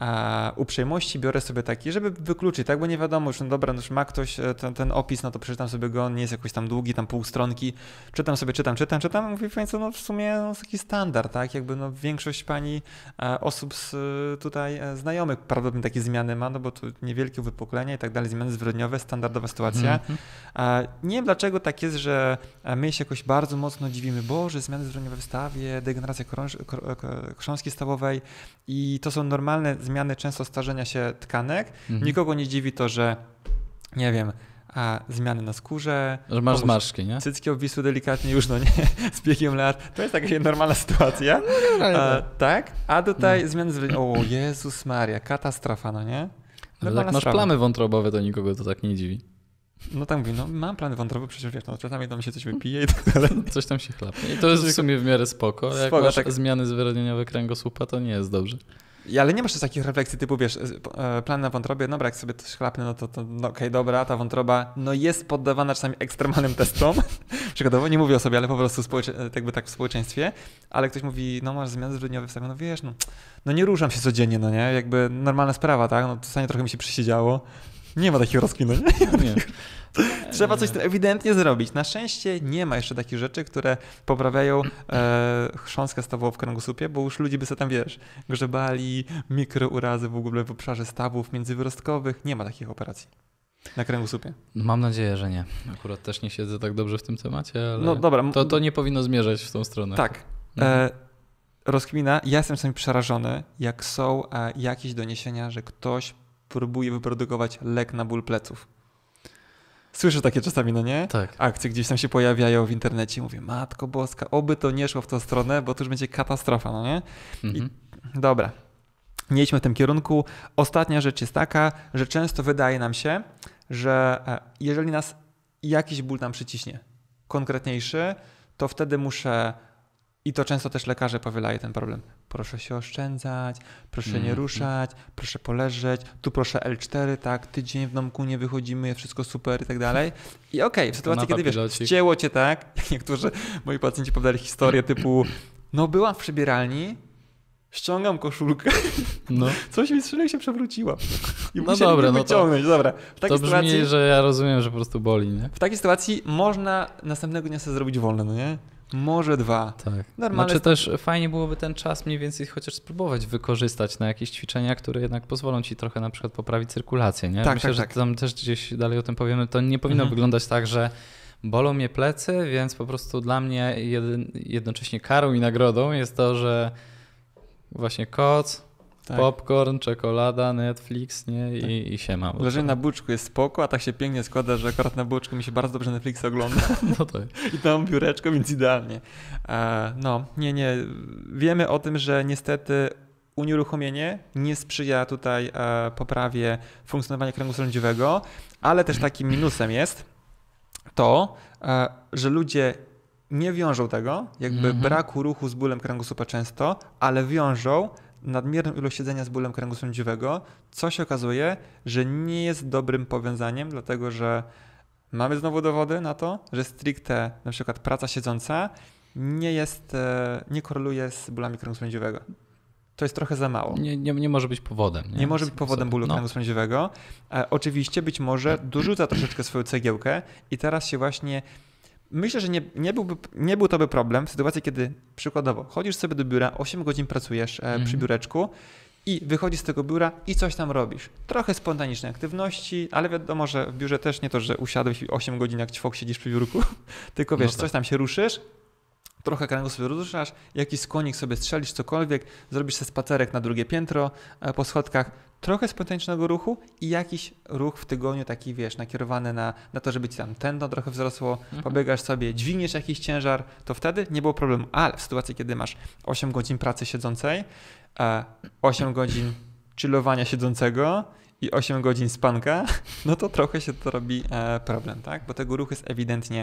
e, uprzejmości biorę sobie taki, żeby wykluczyć, tak, bo nie wiadomo, już no dobra, no już ma ktoś ten, ten opis, no to przeczytam sobie go, on nie jest jakoś tam długi, tam pół stronki, czytam sobie, czytam, czytam, czytam, mówię, co, no w sumie no, taki standard, tak, jakby no większość pani e, osób z tutaj e, znajomych prawdopodobnie takie zmiany ma, no bo tu niewielkie uwypuklenia i tak dalej, zmiany zwrotniowe, standardowa sytuacja. Mm-hmm. E, nie wiem dlaczego tak jest, że my się jakoś bardzo mocno dziwimy, Boże, zmiany zwrotniowe w stawie, degeneracja krąż, chrząstki stawowej i to są normalne zmiany często starzenia się tkanek. Mm-hmm. Nikogo nie dziwi to, że nie wiem, a zmiany na skórze. Że masz zmarszczki, nie? Cycki obwisły delikatnie już, no nie, z biegiem lat. To jest taka normalna sytuacja. No, a, tak, a tutaj no. zmiany zwrotniowe. O Jezus Maria, katastrofa, no nie? Ale jak masz sprawa. plamy wątrobowe, to nikogo to tak nie dziwi. No tak mówi, no mam plany wątrobe, przecież wiesz, no czasami tam się coś wypije i tak dalej. Coś tam się chlapnie. I to jest w sumie w miarę spoko. Jak Spoko, masz tak. zmiany zwyrodnieniowe kręgosłupa, to nie jest dobrze. I, ale nie masz też takich refleksji typu, wiesz, e, plan na wątrobie, dobra, jak sobie coś chlapnę, no to, to no okej, okay, dobra, ta wątroba no jest poddawana czasami ekstremalnym testom. Przykładowo, nie mówię o sobie, ale po prostu społecze- jakby tak w społeczeństwie, ale ktoś mówi, no masz zmiany zwyrodnieniowe w sobie, no wiesz, no, no nie ruszam się codziennie, no nie, jakby normalna sprawa, tak, no czasami trochę mi się przysiedziało. Nie ma takich rozkmin, no nie? Nie. Trzeba coś z tym ewidentnie zrobić. Na szczęście nie ma jeszcze takich rzeczy, które poprawiają e, chrząstkę stawową w kręgosłupie, bo już ludzie by sobie tam, wiesz, grzebali, mikrourazy w ogóle w obszarze stawów międzywyrostkowych. Nie ma takich operacji na kręgosłupie. Mam nadzieję, że nie. Akurat też nie siedzę tak dobrze w tym temacie, ale No dobra. to, to nie powinno zmierzać w tą stronę. Tak. Mhm. E, rozkmina. Ja jestem czasami przerażony, jak są e, jakieś doniesienia, że ktoś próbuje wyprodukować lek na ból pleców. Słyszę takie czasami, no nie? Tak. Akcje gdzieś tam się pojawiają w internecie. Mówię, matko boska, oby to nie szło w tą stronę, bo to już będzie katastrofa, no nie? Mhm. I, dobra, nie idźmy w tym kierunku. Ostatnia rzecz jest taka, że często wydaje nam się, że jeżeli nas jakiś ból tam przyciśnie, konkretniejszy, to wtedy muszę, i to często też lekarze powielają ten problem, proszę się oszczędzać, proszę mm. nie ruszać, proszę poleżeć, tu proszę L cztery, tak, tydzień w domku nie wychodzimy, jest wszystko super i tak dalej. I okej, okay, w sytuacji, kiedy wiesz, pilocik. ścięło cię tak, jak niektórzy moi pacjenci podali historię typu, no byłam w przebieralni, ściągam koszulkę, no. coś mi strzelił się przewróciła. I no dobra, no wyciągnąć. to, dobra. W takiej to brzmi, sytuacji, że ja rozumiem, że po prostu boli, nie? w takiej sytuacji można następnego dnia sobie zrobić wolne, no nie? Może dwa. Tak. Normalne Znaczy też fajnie byłoby ten czas mniej więcej chociaż spróbować wykorzystać na jakieś ćwiczenia, które jednak pozwolą ci trochę na przykład poprawić cyrkulację, nie? Tak, Myślę, tak, że tak. tam też gdzieś dalej o tym powiemy. To nie powinno mhm. wyglądać tak, że bolą mnie plecy, więc po prostu dla mnie jedyn, jednocześnie karą i nagrodą jest to, że właśnie koc, tak. popcorn, czekolada, Netflix, nie? I, tak. i siema. Leżenie na buczku jest spoko, a tak się pięknie składa, że akurat na buczku mi się bardzo dobrze Netflix ogląda. No tak. I tam biureczko, więc idealnie. No, nie, nie. Wiemy o tym, że niestety unieruchomienie nie sprzyja tutaj poprawie funkcjonowania kręgu lędźwiowego, ale też takim minusem jest to, że ludzie nie wiążą tego, jakby mm-hmm. braku ruchu z bólem kręgosłupa często, ale wiążą nadmierną ilość siedzenia z bólem kręgu lędźwiowego, co się okazuje, że nie jest dobrym powiązaniem, dlatego że mamy znowu dowody na to, że stricte na przykład praca siedząca nie jest, nie koreluje z bólami kręgu lędźwiowego. To jest trochę za mało. Nie, nie, nie może być powodem. Nie, nie może być powodem bólu no. kręgu lędźwiowego. E, oczywiście być może dorzuca troszeczkę swoją cegiełkę i teraz się właśnie myślę, że nie, nie, byłby, nie był to by problem w sytuacji, kiedy przykładowo chodzisz sobie do biura, osiem godzin pracujesz e, przy biureczku i wychodzisz z tego biura i coś tam robisz. Trochę spontanicznej aktywności, ale wiadomo, że w biurze też nie to, że usiadłeś i osiem godzin jak ćwok siedzisz przy biurku, tylko wiesz, no tak. coś tam się ruszysz, trochę kręgu sobie ruszasz, jakiś skłonik sobie strzelisz, cokolwiek, zrobisz sobie spacerek na drugie piętro e, po schodkach, trochę spontanicznego ruchu i jakiś ruch w tygodniu taki, wiesz, nakierowany na, na to, żeby ci tam tętno trochę wzrosło, mhm. pobiegasz sobie, dźwigniesz jakiś ciężar, to wtedy nie było problemu. Ale w sytuacji, kiedy masz osiem godzin pracy siedzącej, osiem godzin chillowania siedzącego i osiem godzin spanka, no to trochę się to robi problem, tak? Bo tego ruchu jest ewidentnie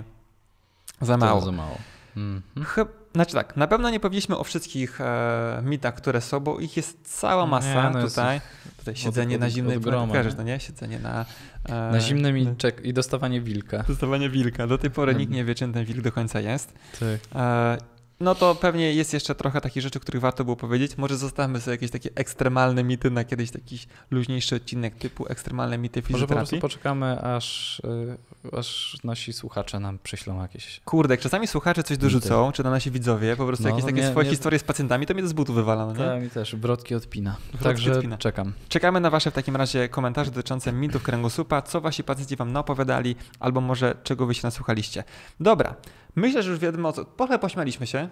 za mało. To za mało. Mm-hmm. Chyba, znaczy tak, na pewno nie powiedzieliśmy o wszystkich e, mitach, które są, bo ich jest cała masa nie, no tutaj. Tutaj siedzenie od, na zimnej wodzie, no nie? Siedzenie na... E, na zimnym i, czek- i dostawanie wilka. Dostawanie wilka. Do tej pory mm. nikt nie wie, czym ten wilk do końca jest. Tak. E, no to pewnie jest jeszcze trochę takich rzeczy, których warto było powiedzieć. Może zostawmy sobie jakieś takie ekstremalne mity na kiedyś taki luźniejszy odcinek typu ekstremalne mity fizjoterapii. Może po prostu poczekamy, aż, aż nasi słuchacze nam przyślą jakieś... Kurde, jak czasami słuchacze coś dorzucą, mity. Czy to nasi widzowie, po prostu no, jakieś takie nie, swoje nie... historie z pacjentami, to mnie to z butu wywala, no nie? Tak, mi też. Wrotki odpina. Wrotki Także odpina. czekam. Czekamy na wasze w takim razie komentarze dotyczące mitów kręgosłupa, co wasi pacjenci wam naopowiadali, albo może czego wy się nasłuchaliście. Dobra, myślę, że już wiadomo o co. Trochę pośmialiśmy się.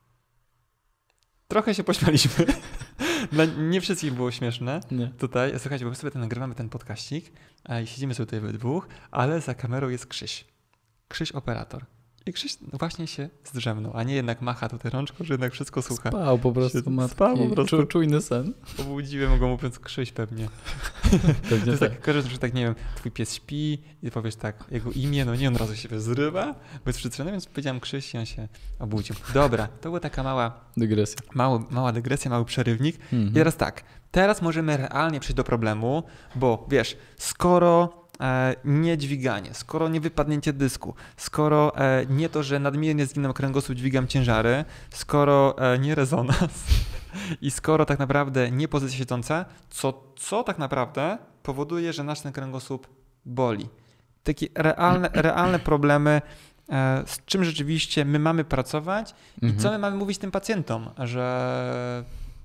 Trochę się pośmialiśmy. Dla nie wszystkich było śmieszne. Nie. Tutaj, słuchajcie, bo my sobie ten, nagrywamy ten podcaścik i siedzimy sobie tutaj we dwóch, ale za kamerą jest Krzyś. Krzyś operator. I Krzyś właśnie się zdrzemnął, a nie jednak macha tutaj rączką, że jednak wszystko słucha. Spał po prostu, matki. Spał po prostu. Czujny sen. Obudziłem go mówiąc Krzyś pewnie. Pewnie to jest tak. tak, kojarzę, że tak, nie wiem, twój pies śpi i powiesz tak, jego imię, no nie, on od razu się zrywa, bo jest przytrzymany, więc powiedziałem Krzyś i on się obudził. Dobra, to była taka mała Dygresja. Mało, mała dygresja, mały przerywnik. Mhm. I teraz tak, teraz możemy realnie przejść do problemu, bo wiesz, skoro e, nie dźwiganie, skoro nie wypadnięcie dysku, skoro e, nie to, że nadmiernie zginam kręgosłup, dźwigam ciężary, skoro e, nie rezonans i skoro tak naprawdę nie pozycja siedząca, co, co tak naprawdę powoduje, że nasz ten kręgosłup boli. Takie realne, realne problemy, e, z czym rzeczywiście my mamy pracować i Mhm. co my mamy mówić tym pacjentom, że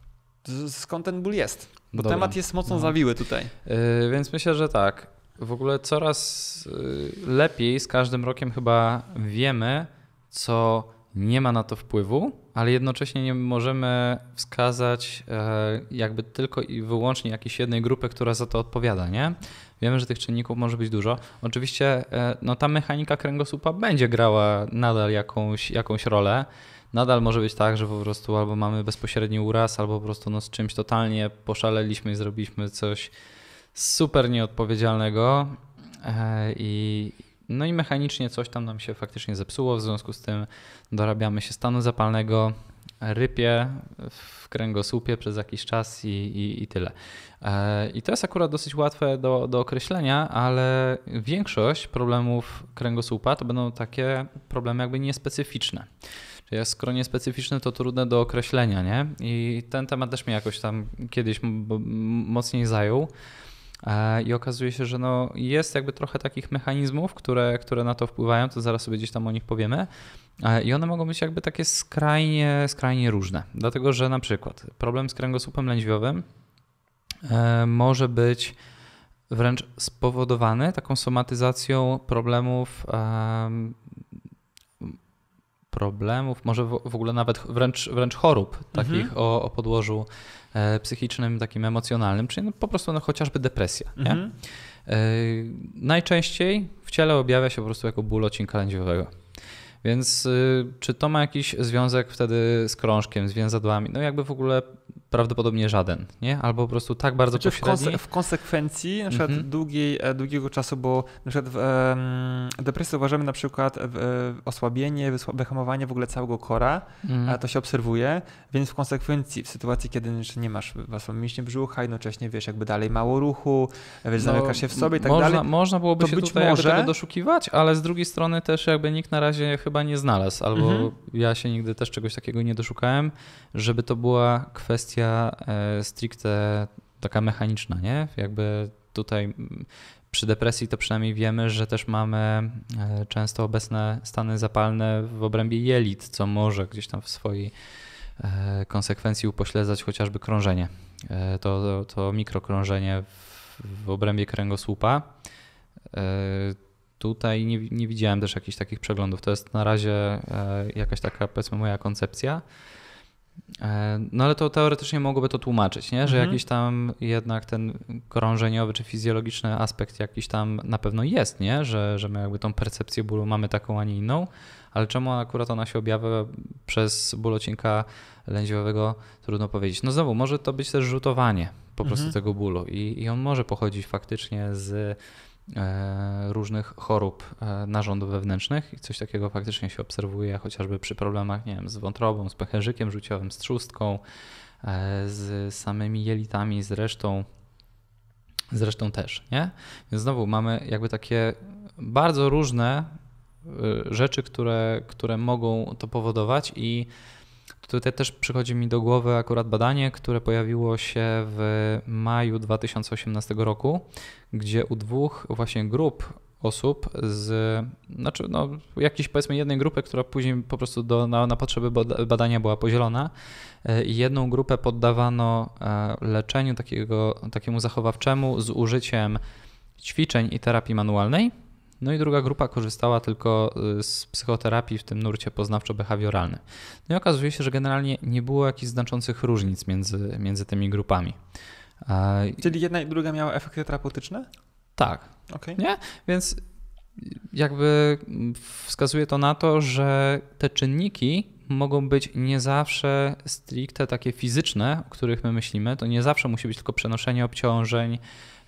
z- skąd ten ból jest. Bo Dobra. temat jest mocno No. zawiły tutaj. Yy, więc myślę, że tak. W ogóle coraz yy, lepiej z każdym rokiem chyba wiemy, co nie ma na to wpływu, ale jednocześnie nie możemy wskazać yy, jakby tylko i wyłącznie jakiejś jednej grupy, która za to odpowiada, nie? Wiemy, że tych czynników może być dużo. Oczywiście yy, no, ta mechanika kręgosłupa będzie grała nadal jakąś, jakąś rolę. Nadal może być tak, że po prostu albo mamy bezpośredni uraz, albo po prostu no, z czymś totalnie poszaleliśmy i zrobiliśmy coś super nieodpowiedzialnego e, i no i mechanicznie coś tam nam się faktycznie zepsuło, w związku z tym dorabiamy się stanu zapalnego, rypie w kręgosłupie przez jakiś czas i, i, i tyle. E, I to jest akurat dosyć łatwe do, do określenia, ale większość problemów kręgosłupa to będą takie problemy jakby niespecyficzne. Czyli skoro niespecyficzny, to trudne do określenia, nie? I ten temat też mnie jakoś tam kiedyś m- m- mocniej zajął. E, I okazuje się, że no jest jakby trochę takich mechanizmów, które, które na to wpływają, to zaraz sobie gdzieś tam o nich powiemy. E, I one mogą być jakby takie skrajnie, skrajnie różne. Dlatego, że na przykład problem z kręgosłupem lędźwiowym e, może być wręcz spowodowany taką somatyzacją problemów e, problemów, może w, w ogóle nawet wręcz, wręcz chorób takich Mhm. o, o podłożu e, psychicznym, takim emocjonalnym, czyli no po prostu no, chociażby depresja. Nie? Mhm. E, najczęściej w ciele objawia się po prostu jako ból odcinka lędźwiowego. Więc y, czy to ma jakiś związek wtedy z krążkiem, z więzadłami? No jakby w ogóle prawdopodobnie żaden, nie? Albo po prostu tak bardzo Znaczy w, pośredni. konse- w konsekwencji na przykład Mhm. długiej, e, długiego czasu, bo na przykład w em, depresji uważamy na przykład w, e, osłabienie, wysła- wyhamowanie w ogóle całego kora, Mhm. a to się obserwuje, więc w konsekwencji w sytuacji, kiedy jeszcze nie masz własną mięśnie brzucha, jednocześnie wiesz jakby dalej mało ruchu, wiesz, No, zamykasz się w sobie i tak można, dalej. Można byłoby to się być tutaj jakby może- tego doszukiwać, ale z drugiej strony też jakby nikt na razie chyba nie znalazł, albo Mhm. ja się nigdy też czegoś takiego nie doszukałem, żeby to była kwestia e, stricte taka mechaniczna, nie? Jakby tutaj mm, przy depresji to przynajmniej wiemy, że też mamy e, często obecne stany zapalne w obrębie jelit, co może gdzieś tam w swojej e, konsekwencji upośledzać chociażby krążenie. E, to, to, to mikrokrążenie w, w obrębie kręgosłupa. E, Tutaj nie, nie widziałem też jakichś takich przeglądów. To jest na razie e, jakaś taka, powiedzmy, moja koncepcja. E, no ale to teoretycznie mogłoby to tłumaczyć, nie? Że Mhm. jakiś tam jednak ten krążeniowy czy fizjologiczny aspekt jakiś tam na pewno jest, nie? Że, że my jakby tą percepcję bólu mamy taką, a nie inną. Ale czemu akurat ona się objawia przez ból odcinka lędźwiowego, trudno powiedzieć. No znowu, może to być też rzutowanie po prostu Mhm. tego bólu i, i on może pochodzić faktycznie z e, różnych chorób e, narządów wewnętrznych i coś takiego faktycznie się obserwuje chociażby przy problemach, nie wiem, z wątrobą, z pęcherzykiem żółciowym, z trzustką, e, z samymi jelitami, z resztą, z resztą też, nie? Więc znowu mamy jakby takie bardzo różne y, rzeczy, które, które mogą to powodować i tutaj też przychodzi mi do głowy akurat badanie, które pojawiło się w maju dwa tysiące osiemnastego roku, gdzie u dwóch właśnie grup osób z, znaczy no jakiejś powiedzmy jednej grupy, która później po prostu do, na, na potrzeby bada- badania była podzielona i jedną grupę poddawano e, leczeniu takiego, takiemu zachowawczemu z użyciem ćwiczeń i terapii manualnej. No i druga grupa korzystała tylko z psychoterapii w tym nurcie poznawczo-behawioralnym. No i okazuje się, że generalnie nie było jakichś znaczących różnic między, między tymi grupami. E, Czyli jedna i druga miała efekty terapeutyczne? tak, Okej. nie? Więc jakby wskazuje to na to, że te czynniki mogą być nie zawsze stricte takie fizyczne, o których my myślimy. To nie zawsze musi być tylko przenoszenie obciążeń,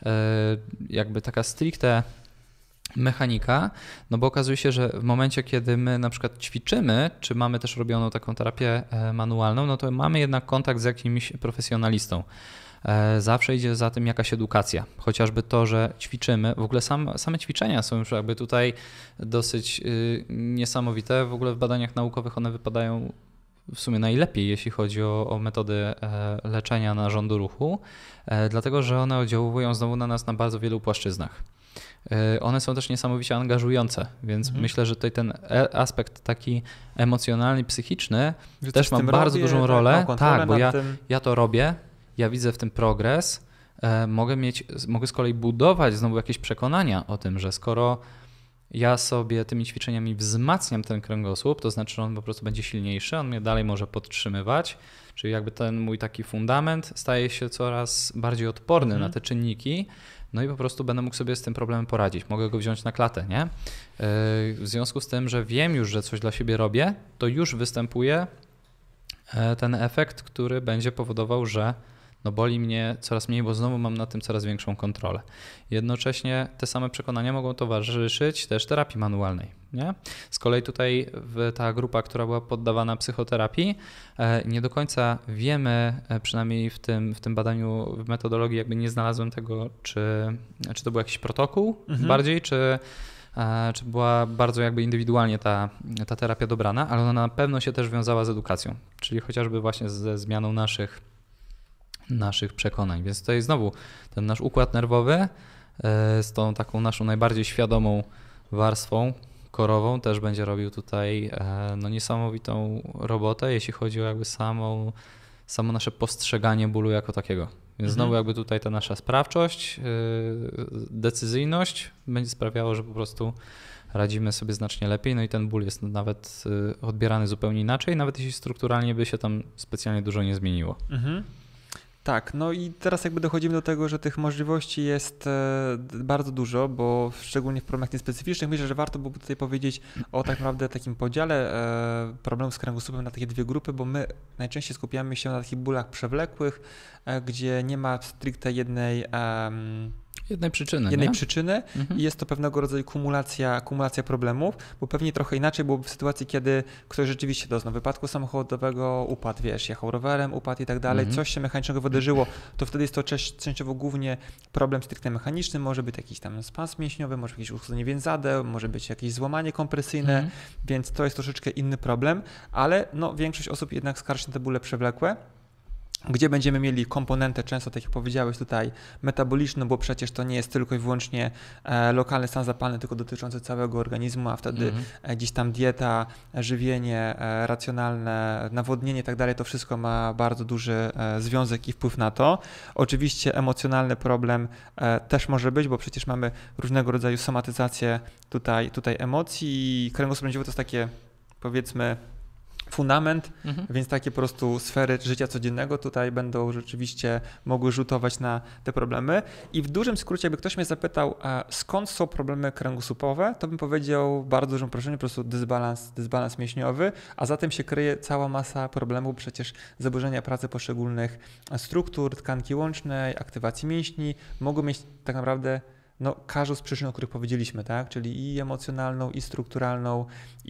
jakby taka stricte mechanika, no bo okazuje się, że w momencie, kiedy my na przykład ćwiczymy, czy mamy też robioną taką terapię manualną, no to mamy jednak kontakt z jakimś profesjonalistą. Zawsze idzie za tym jakaś edukacja, chociażby to, że ćwiczymy, w ogóle sam, same ćwiczenia są już jakby tutaj dosyć niesamowite, w ogóle w badaniach naukowych one wypadają w sumie najlepiej, jeśli chodzi o, o metody leczenia narządu ruchu, dlatego że one oddziałują znowu na nas na bardzo wielu płaszczyznach. One są też niesamowicie angażujące, więc mhm. myślę, że tutaj ten aspekt taki emocjonalny, psychiczny że też ma bardzo robię, dużą rolę. Tak, tak bo ja, ja to robię, ja widzę w tym progres, e, mogę mieć, mogę z kolei budować znowu jakieś przekonania o tym, że skoro ja sobie tymi ćwiczeniami wzmacniam ten kręgosłup, to znaczy, że on po prostu będzie silniejszy, on mnie dalej może podtrzymywać, czyli jakby ten mój taki fundament staje się coraz bardziej odporny mhm. na te czynniki, no i po prostu będę mógł sobie z tym problemem poradzić. Mogę go wziąć na klatę, nie? W związku z tym, że wiem już, że coś dla siebie robię, to już występuje ten efekt, który będzie powodował, że no boli mnie coraz mniej, bo znowu mam nad tym coraz większą kontrolę. Jednocześnie te same przekonania mogą towarzyszyć też terapii manualnej. Nie? Z kolei tutaj ta grupa, która była poddawana psychoterapii, nie do końca wiemy, przynajmniej w tym, w tym badaniu w metodologii jakby nie znalazłem tego, czy, czy to był jakiś protokół mhm. bardziej, czy, czy była bardzo jakby indywidualnie ta, ta terapia dobrana, ale ona na pewno się też wiązała z edukacją, czyli chociażby właśnie ze zmianą naszych naszych przekonań. Więc to jest znowu ten nasz układ nerwowy z tą taką naszą najbardziej świadomą warstwą korową też będzie robił tutaj no, niesamowitą robotę, jeśli chodzi o jakby samą, samo nasze postrzeganie bólu jako takiego. Więc mhm. znowu jakby tutaj ta nasza sprawczość, decyzyjność będzie sprawiało, że po prostu radzimy sobie znacznie lepiej, no i ten ból jest nawet odbierany zupełnie inaczej, nawet jeśli strukturalnie by się tam specjalnie dużo nie zmieniło. Mhm. Tak, no i teraz jakby dochodzimy do tego, że tych możliwości jest e, bardzo dużo, bo szczególnie w problemach niespecyficznych myślę, że warto byłoby tutaj powiedzieć o tak naprawdę takim podziale e, problemów z kręgosłupem na takie dwie grupy, bo my najczęściej skupiamy się na takich bólach przewlekłych, e, gdzie nie ma stricte jednej e, Jednej przyczyny, jednej nie? przyczyny mhm. i jest to pewnego rodzaju kumulacja, kumulacja problemów, bo pewnie trochę inaczej byłoby w sytuacji, kiedy ktoś rzeczywiście doznał wypadku samochodowego, upadł, wiesz, jechał rowerem, upadł i tak dalej, mhm. coś się mechanicznego wydarzyło, to wtedy jest to częściowo głównie problem stricte mechaniczny, może być jakiś tam spazm mięśniowy, może być jakieś uszkodzenie więzadeł, może być jakieś złamanie kompresyjne, mhm. więc to jest troszeczkę inny problem, ale no, większość osób jednak skarży się na te bóle przewlekłe, gdzie będziemy mieli komponentę często, tak jak powiedziałeś tutaj, metaboliczną, bo przecież to nie jest tylko i wyłącznie e, lokalny stan zapalny, tylko dotyczący całego organizmu, a wtedy mm-hmm. e, gdzieś tam dieta, żywienie e, racjonalne, nawodnienie i tak dalej, to wszystko ma bardzo duży e, związek i wpływ na to. Oczywiście emocjonalny problem e, też może być, bo przecież mamy różnego rodzaju somatyzację tutaj, tutaj emocji i kręgosłup lędźwiowy to jest takie, powiedzmy, fundament, mhm. więc takie po prostu sfery życia codziennego tutaj będą rzeczywiście mogły rzutować na te problemy. I w dużym skrócie, jakby ktoś mnie zapytał, a skąd są problemy kręgosłupowe, to bym powiedział w bardzo dużym proszeniu, po prostu dysbalans, dysbalans mięśniowy, a za tym się kryje cała masa problemów, przecież zaburzenia pracy poszczególnych struktur, tkanki łącznej, aktywacji mięśni, mogą mieć tak naprawdę no, każdą z przyczyn, o których powiedzieliśmy, tak? Czyli i emocjonalną, i strukturalną,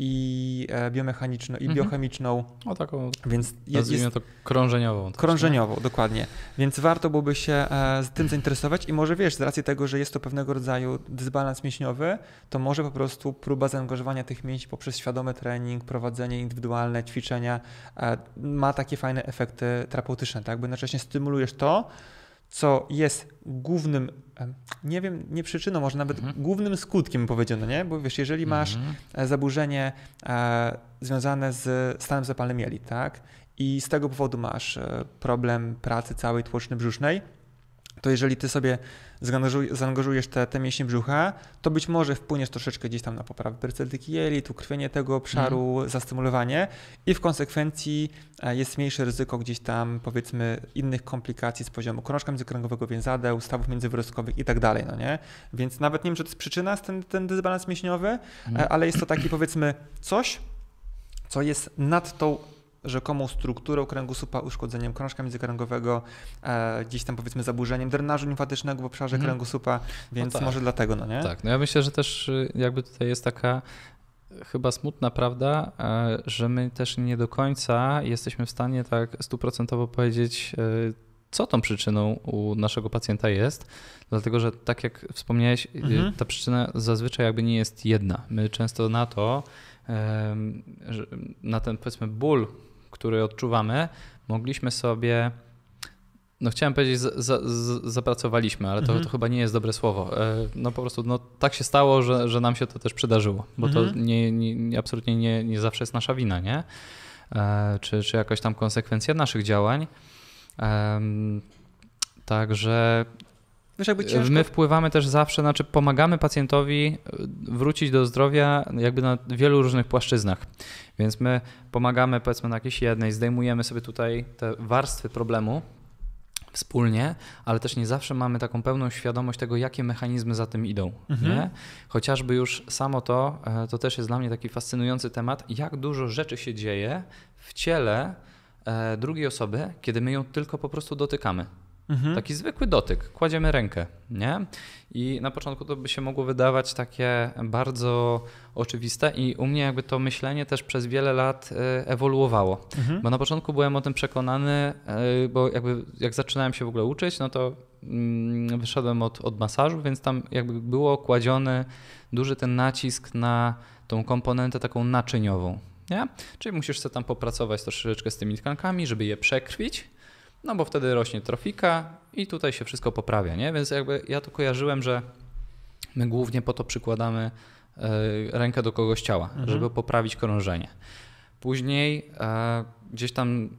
i biomechaniczną, i mhm. biochemiczną. O taką, więc nazwijmy jest to krążeniową. Krążeniową, tak, dokładnie. Więc warto byłoby się z tym zainteresować i może wiesz, z racji tego, że jest to pewnego rodzaju dysbalans mięśniowy, to może po prostu próba zaangażowania tych mięśni poprzez świadomy trening, prowadzenie indywidualne, ćwiczenia ma takie fajne efekty terapeutyczne, tak? Bo jednocześnie stymulujesz to, co jest głównym, nie wiem, nie przyczyną, może nawet mhm. głównym skutkiem powiedziano, nie? Bo wiesz, jeżeli masz mhm. zaburzenie e, związane z stanem zapalnym jelit, tak? I z tego powodu masz problem pracy całej tłoczny brzusznej, to jeżeli ty sobie zaangażuj, zaangażujesz te, te mięśnie brzucha, to być może wpłyniesz troszeczkę gdzieś tam na poprawę peryceltyki jelit, ukrwienie tego obszaru, mm. zastymulowanie i w konsekwencji jest mniejsze ryzyko gdzieś tam powiedzmy innych komplikacji z poziomu krążka międzykręgowego, więzadeł, stawów międzywyrostkowych i tak dalej, no nie? Więc nawet nie wiem, czy to jest przyczyna, ten, ten dysbalans mięśniowy, mm. ale jest to taki powiedzmy coś, co jest nad tą rzekomą strukturą kręgosłupa, uszkodzeniem krążka międzykręgowego, e, gdzieś tam powiedzmy zaburzeniem drenażu limfatycznego w obszarze mm. kręgosłupa, więc no tak. może dlatego, no nie? Tak, no ja myślę, że też jakby tutaj jest taka chyba smutna prawda, że my też nie do końca jesteśmy w stanie tak stuprocentowo powiedzieć, co tą przyczyną u naszego pacjenta jest, dlatego że tak jak wspomniałeś, mhm. ta przyczyna zazwyczaj jakby nie jest jedna. My często na to, na ten powiedzmy ból, który odczuwamy, mogliśmy sobie, no chciałem powiedzieć za, za, zapracowaliśmy, ale to, mhm. to chyba nie jest dobre słowo. No po prostu no, tak się stało, że, że nam się to też przydarzyło, bo mhm. to nie, nie, absolutnie nie, nie zawsze jest nasza wina, nie? Czy, czy jakaś tam konsekwencja naszych działań. Um, także Wiesz, jakby ciężko... my wpływamy też zawsze, znaczy pomagamy pacjentowi wrócić do zdrowia jakby na wielu różnych płaszczyznach. Więc my pomagamy powiedzmy na jakiejś jednej, zdejmujemy sobie tutaj te warstwy problemu wspólnie, ale też nie zawsze mamy taką pełną świadomość tego, jakie mechanizmy za tym idą. Mhm. Nie? Chociażby już samo to, to też jest dla mnie taki fascynujący temat, jak dużo rzeczy się dzieje w ciele drugiej osoby, kiedy my ją tylko po prostu dotykamy. Mhm. Taki zwykły dotyk, kładziemy rękę, nie? I na początku to by się mogło wydawać takie bardzo oczywiste i u mnie jakby to myślenie też przez wiele lat ewoluowało, mhm. bo na początku byłem o tym przekonany, bo jakby jak zaczynałem się w ogóle uczyć, no to wyszedłem od, od masażu, więc tam jakby było kładziony duży ten nacisk na tą komponentę taką naczyniową, nie? Czyli musisz sobie tam popracować troszeczkę z tymi tkankami, żeby je przekrwić, no bo wtedy rośnie trofika i tutaj się wszystko poprawia, nie? Więc jakby ja to kojarzyłem, że my głównie po to przykładamy rękę do kogoś ciała, mhm. żeby poprawić krążenie. Później e, gdzieś tam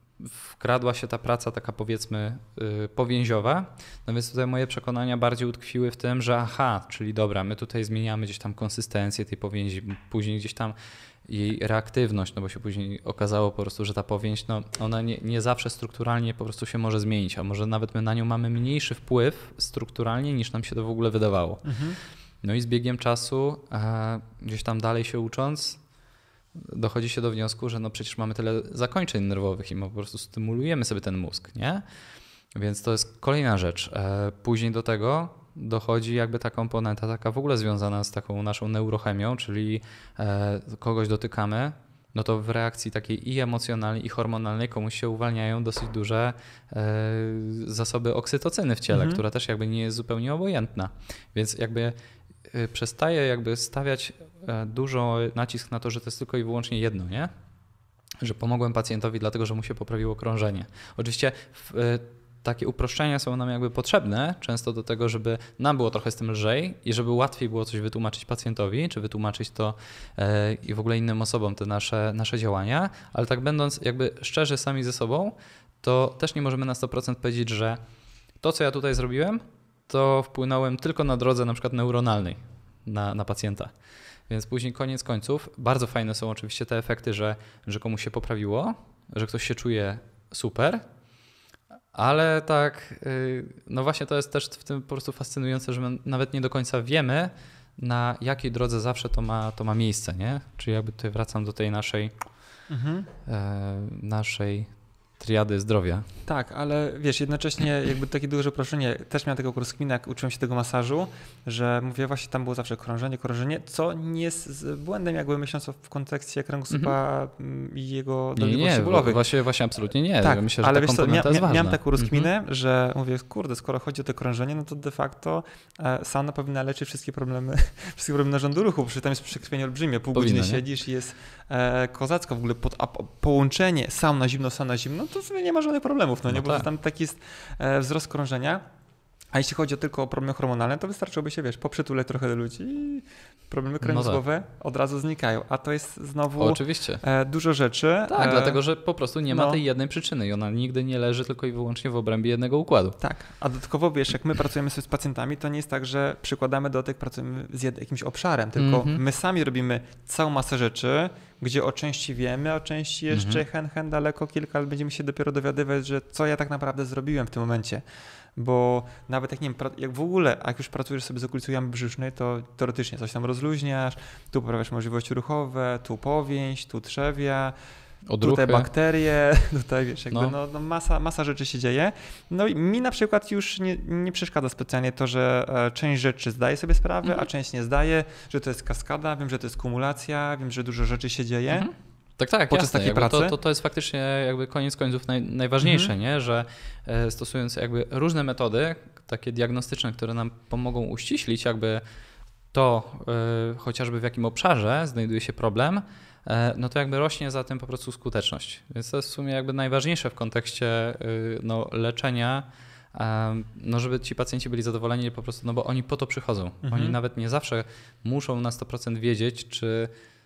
wkradła się ta praca taka powiedzmy y, powięziowa, no więc tutaj moje przekonania bardziej utkwiły w tym, że aha, czyli dobra, my tutaj zmieniamy gdzieś tam konsystencję tej powięzi, później gdzieś tam jej reaktywność, no bo się później okazało po prostu, że ta powięź, no ona nie, nie zawsze strukturalnie po prostu się może zmienić, a może nawet my na nią mamy mniejszy wpływ strukturalnie niż nam się to w ogóle wydawało. Mhm. No i z biegiem czasu, e, gdzieś tam dalej się ucząc, dochodzi się do wniosku, że no przecież mamy tyle zakończeń nerwowych i my po prostu stymulujemy sobie ten mózg, nie? Więc to jest kolejna rzecz. E, później do tego dochodzi jakby ta komponenta taka w ogóle związana z taką naszą neurochemią, czyli e, kogoś dotykamy, no to w reakcji takiej i emocjonalnej, i hormonalnej komuś się uwalniają dosyć duże e, zasoby oksytocyny w ciele, mhm. która też jakby nie jest zupełnie obojętna. Więc jakby e, przestaje jakby stawiać e, dużo nacisk na to, że to jest tylko i wyłącznie jedno, nie? Że pomogłem pacjentowi dlatego, że mu się poprawiło krążenie. Oczywiście w, e, takie uproszczenia są nam jakby potrzebne często do tego, żeby nam było trochę z tym lżej i żeby łatwiej było coś wytłumaczyć pacjentowi, czy wytłumaczyć to e, i w ogóle innym osobom te nasze, nasze działania, ale tak będąc jakby szczerzy sami ze sobą, to też nie możemy na sto procent powiedzieć, że to, co ja tutaj zrobiłem, to wpłynąłem tylko na drodze na przykład neuronalnej na, na pacjenta. Więc później koniec końców bardzo fajne są oczywiście te efekty, że, że komuś się poprawiło, że ktoś się czuje super, ale tak, no właśnie to jest też w tym po prostu fascynujące, że my nawet nie do końca wiemy, na jakiej drodze zawsze to ma, to ma miejsce, nie? Czyli jakby tutaj wracam do tej naszej, mhm. e, naszej triady zdrowia. Tak, ale wiesz, jednocześnie jakby takie duże uproszczenie, też miałem tego rozkminę, jak uczyłem się tego masażu, że mówię właśnie tam było zawsze krążenie, krążenie, co nie jest z błędem jakby myśląc w kontekście kręgosłupa mm-hmm. i jego dolegliwości bólowych. Właśnie, właśnie absolutnie nie. Tak, myślę, że ale ta wiesz co, komponenta mia- jest ważna. miałem taką rozkminę, mm-hmm. że mówię, kurde, skoro chodzi o to krążenie, no to de facto e, sauna powinna leczyć wszystkie problemy, wszystkie problemy narządu ruchu, bo tam jest przekrwienie olbrzymie, pół powinna, godziny nie? siedzisz i jest e, kozacko w ogóle, pod, a, połączenie sauna zimno, sauna zimno, to sobie nie ma żadnych problemów, no nie, no bo tak. tam taki jest e, wzrost krążenia. A jeśli chodzi o tylko o problemy hormonalne, to wystarczyłoby się, wiesz, poprzytuleć trochę do ludzi i problemy kręgosłupowe no tak. od razu znikają. A to jest znowu Oczywiście. E, dużo rzeczy. Tak, e, dlatego, że po prostu nie ma no. tej jednej przyczyny i ona nigdy nie leży tylko i wyłącznie w obrębie jednego układu. Tak, a dodatkowo wiesz, jak my pracujemy sobie z pacjentami, to nie jest tak, że przykładamy dotyk, pracujemy z jed- jakimś obszarem, tylko mm-hmm. my sami robimy całą masę rzeczy, gdzie o części wiemy, a o części jeszcze mm-hmm. hen, hen daleko kilka, ale będziemy się dopiero dowiadywać, że co ja tak naprawdę zrobiłem w tym momencie. Bo nawet jak nie wiem, jak w ogóle, jak już pracujesz sobie z okolicą jamy brzusznej, to teoretycznie coś tam rozluźniasz, tu poprawiasz możliwości ruchowe, tu powięź, tu trzewia, Odruchy. Tutaj bakterie, tutaj wiesz, jakby no. No, no masa, masa rzeczy się dzieje. No i mi na przykład już nie, nie przeszkadza specjalnie to, że część rzeczy zdaje sobie sprawę, mhm. a część nie zdaje, że to jest kaskada, wiem, że to jest kumulacja, wiem, że dużo rzeczy się dzieje. Mhm. Tak, tak, podczas jasne. takiej pracy. To, to, to jest faktycznie jakby koniec końców naj, najważniejsze, mhm. nie? Że e, stosując jakby różne metody, takie diagnostyczne, które nam pomogą uściślić jakby to e, chociażby w jakim obszarze znajduje się problem, e, no to jakby rośnie za tym po prostu skuteczność. Więc to jest w sumie jakby najważniejsze w kontekście e, no, leczenia, e, no żeby ci pacjenci byli zadowoleni po prostu, no bo oni po to przychodzą. Mhm. Oni nawet nie zawsze muszą na sto procent wiedzieć, czy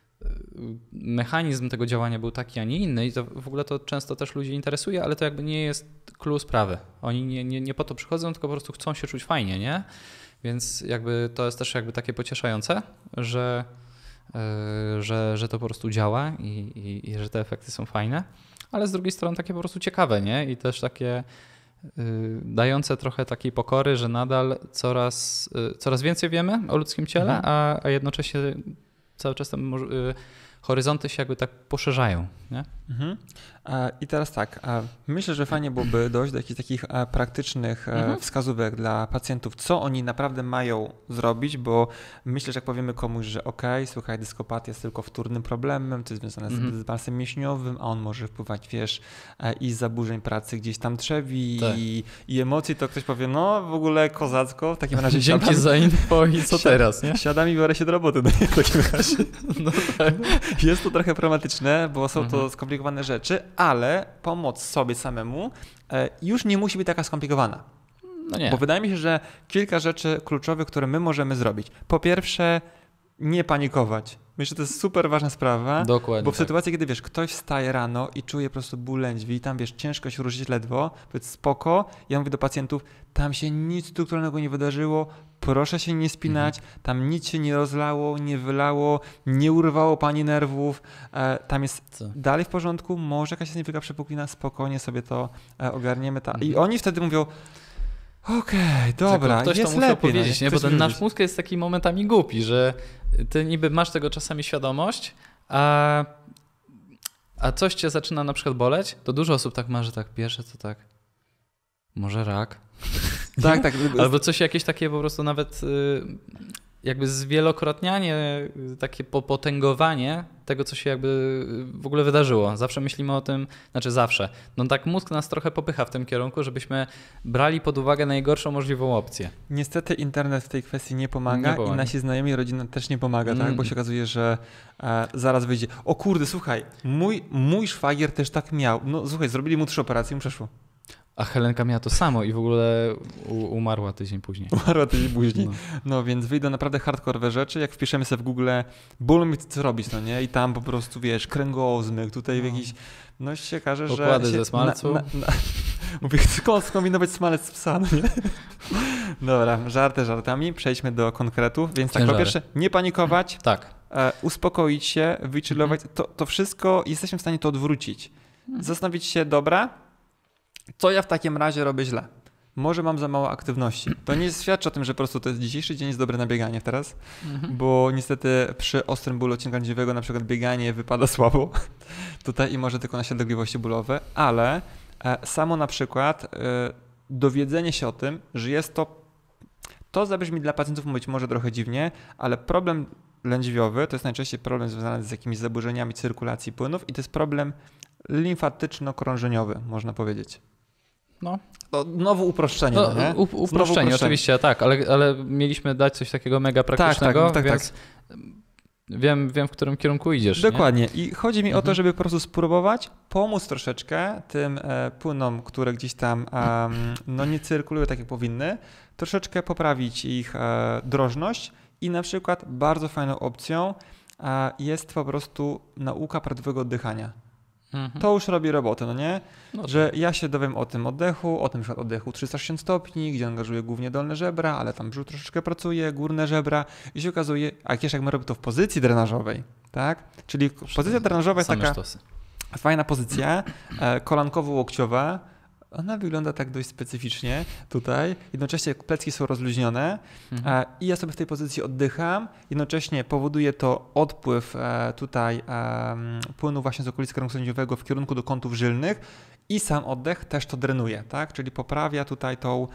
mechanizm tego działania był taki, a nie inny i to w ogóle to często też ludzi interesuje, ale to jakby nie jest clue sprawy. Oni nie, nie, nie po to przychodzą, tylko po prostu chcą się czuć fajnie, nie? Więc jakby to jest też jakby takie pocieszające, że, yy, że, że to po prostu działa i, i, i że te efekty są fajne, ale z drugiej strony takie po prostu ciekawe, nie? I też takie yy, dające trochę takiej pokory, że nadal coraz, yy, coraz więcej wiemy o ludzkim ciele, mhm. a, a jednocześnie cały czas tam horyzonty się jakby tak poszerzają. Nie? Mhm. I teraz tak, myślę, że fajnie byłoby dojść do jakichś takich praktycznych mhm. wskazówek dla pacjentów, co oni naprawdę mają zrobić, bo myślę, że jak powiemy komuś, że okej, okay, słuchaj, dyskopatia jest tylko wtórnym problemem, to jest związane mhm. z dysbalansem mięśniowym, a on może wpływać, wiesz, i z zaburzeń pracy gdzieś tam trzewi tak. i, i emocji, to ktoś powie, no w ogóle kozacko, w takim razie dzięki siadam, za info i co teraz, nie? Siadam i biorę się do roboty no, w takim razie. No tak. Jest to trochę problematyczne, bo są mhm. to skomplikowane rzeczy, ale pomoc sobie samemu już nie musi być taka skomplikowana. No nie. Bo wydaje mi się, że kilka rzeczy kluczowych, które my możemy zrobić. Po pierwsze, nie panikować. Myślę, że to jest super ważna sprawa. Dokładnie. Bo w tak. sytuacji, kiedy wiesz, ktoś wstaje rano i czuje po prostu ból lędźwi i tam wiesz, ciężko się ruszyć ledwo, powiedz spoko, ja mówię do pacjentów, tam się nic strukturalnego nie wydarzyło, proszę się nie spinać, mhm. tam nic się nie rozlało, nie wylało, nie urwało pani nerwów, e, tam jest Co? dalej w porządku, może jakaś jest niewykła przepuklina, spokojnie sobie to e, ogarniemy. Ta. Mhm. I oni wtedy mówią, okej, okay, dobra, ktoś jest to musiał lepiej. powiedzieć, no, nie? Bo ten nasz mózg jest taki momentami głupi, że ty niby masz tego czasami świadomość, a, a coś cię zaczyna na przykład boleć, to dużo osób tak ma, że tak bierze, to tak, może rak. tak, tak. Albo coś jakieś takie po prostu nawet jakby zwielokrotnianie, takie popotęgowanie tego, co się jakby w ogóle wydarzyło. Zawsze myślimy o tym, znaczy zawsze, no tak mózg nas trochę popycha w tym kierunku, żebyśmy brali pod uwagę najgorszą możliwą opcję. Niestety internet w tej kwestii nie pomaga, nie pomaga. I nasi znajomi i rodzina też nie pomaga, mm. tak? Bo się okazuje, że e, zaraz wyjdzie, o kurde, słuchaj, mój, mój szwagier też tak miał. No słuchaj, zrobili mu trzy operacje i mu przeszło. A Helenka miała to samo i w ogóle u, umarła tydzień później. Umarła tydzień później. No. no więc wyjdą naprawdę hardkorowe rzeczy, jak wpiszemy sobie w Google, bólu mi co robić, no nie? I tam po prostu, wiesz, kręgozmyk, tutaj no. w jakiś, no się okaże, że... Okłady ze smalcu. Na, na, na, mówię, chcę skombinować smalec z psa, no nie? Dobra, żarty żartami, przejdźmy do konkretów, więc tak, po pierwsze, nie panikować, tak. e, uspokoić się, wychillować, to, to wszystko, jesteśmy w stanie to odwrócić. Zastanowić się, dobra, co ja w takim razie robię źle? Może mam za mało aktywności. To nie świadczy o tym, że po prostu to jest dzisiejszy dzień jest dobre na bieganie teraz, mhm. bo niestety przy ostrym bólu odcinka lędźwiowego na przykład bieganie wypada słabo tutaj i może tylko naśladowliwości bólowe, ale e, samo na przykład e, dowiedzenie się o tym, że jest to, to zabrzmi dla pacjentów być może trochę dziwnie, ale problem lędźwiowy to jest najczęściej problem związany z jakimiś zaburzeniami cyrkulacji płynów i to jest problem limfatyczno-krążeniowy, można powiedzieć. No. To znowu uproszczenie, no, nie? U, uproszczenie, uproszczenie, oczywiście, tak, ale, ale mieliśmy dać coś takiego mega praktycznego, tak, tak, tak, więc tak. wiem, wiem, w którym kierunku idziesz. Dokładnie. Nie? I chodzi mi mhm. o to, żeby po prostu spróbować pomóc troszeczkę tym e, płynom, które gdzieś tam e, no nie cyrkulują tak jak powinny, troszeczkę poprawić ich e, drożność i na przykład bardzo fajną opcją e, jest po prostu nauka prawidłowego oddychania. Mhm. To już robi robotę, no nie? No że ja się dowiem o tym oddechu, o tym że oddechu trzysta sześćdziesiąt stopni, gdzie angażuje głównie dolne żebra, ale tam brzuch troszeczkę pracuje, górne żebra i się okazuje, a jak my robimy to w pozycji drenażowej, tak? Czyli pozycja drenażowa jest taka sztosy. Fajna pozycja, kolankowo-łokciowa. Ona wygląda tak dość specyficznie tutaj. Jednocześnie plecki są rozluźnione mhm. i ja sobie w tej pozycji oddycham. Jednocześnie powoduje to odpływ tutaj płynu właśnie z okolicy kręgu sędziowego w kierunku do kątów żylnych i sam oddech też to drenuje, tak? Czyli poprawia tutaj tą,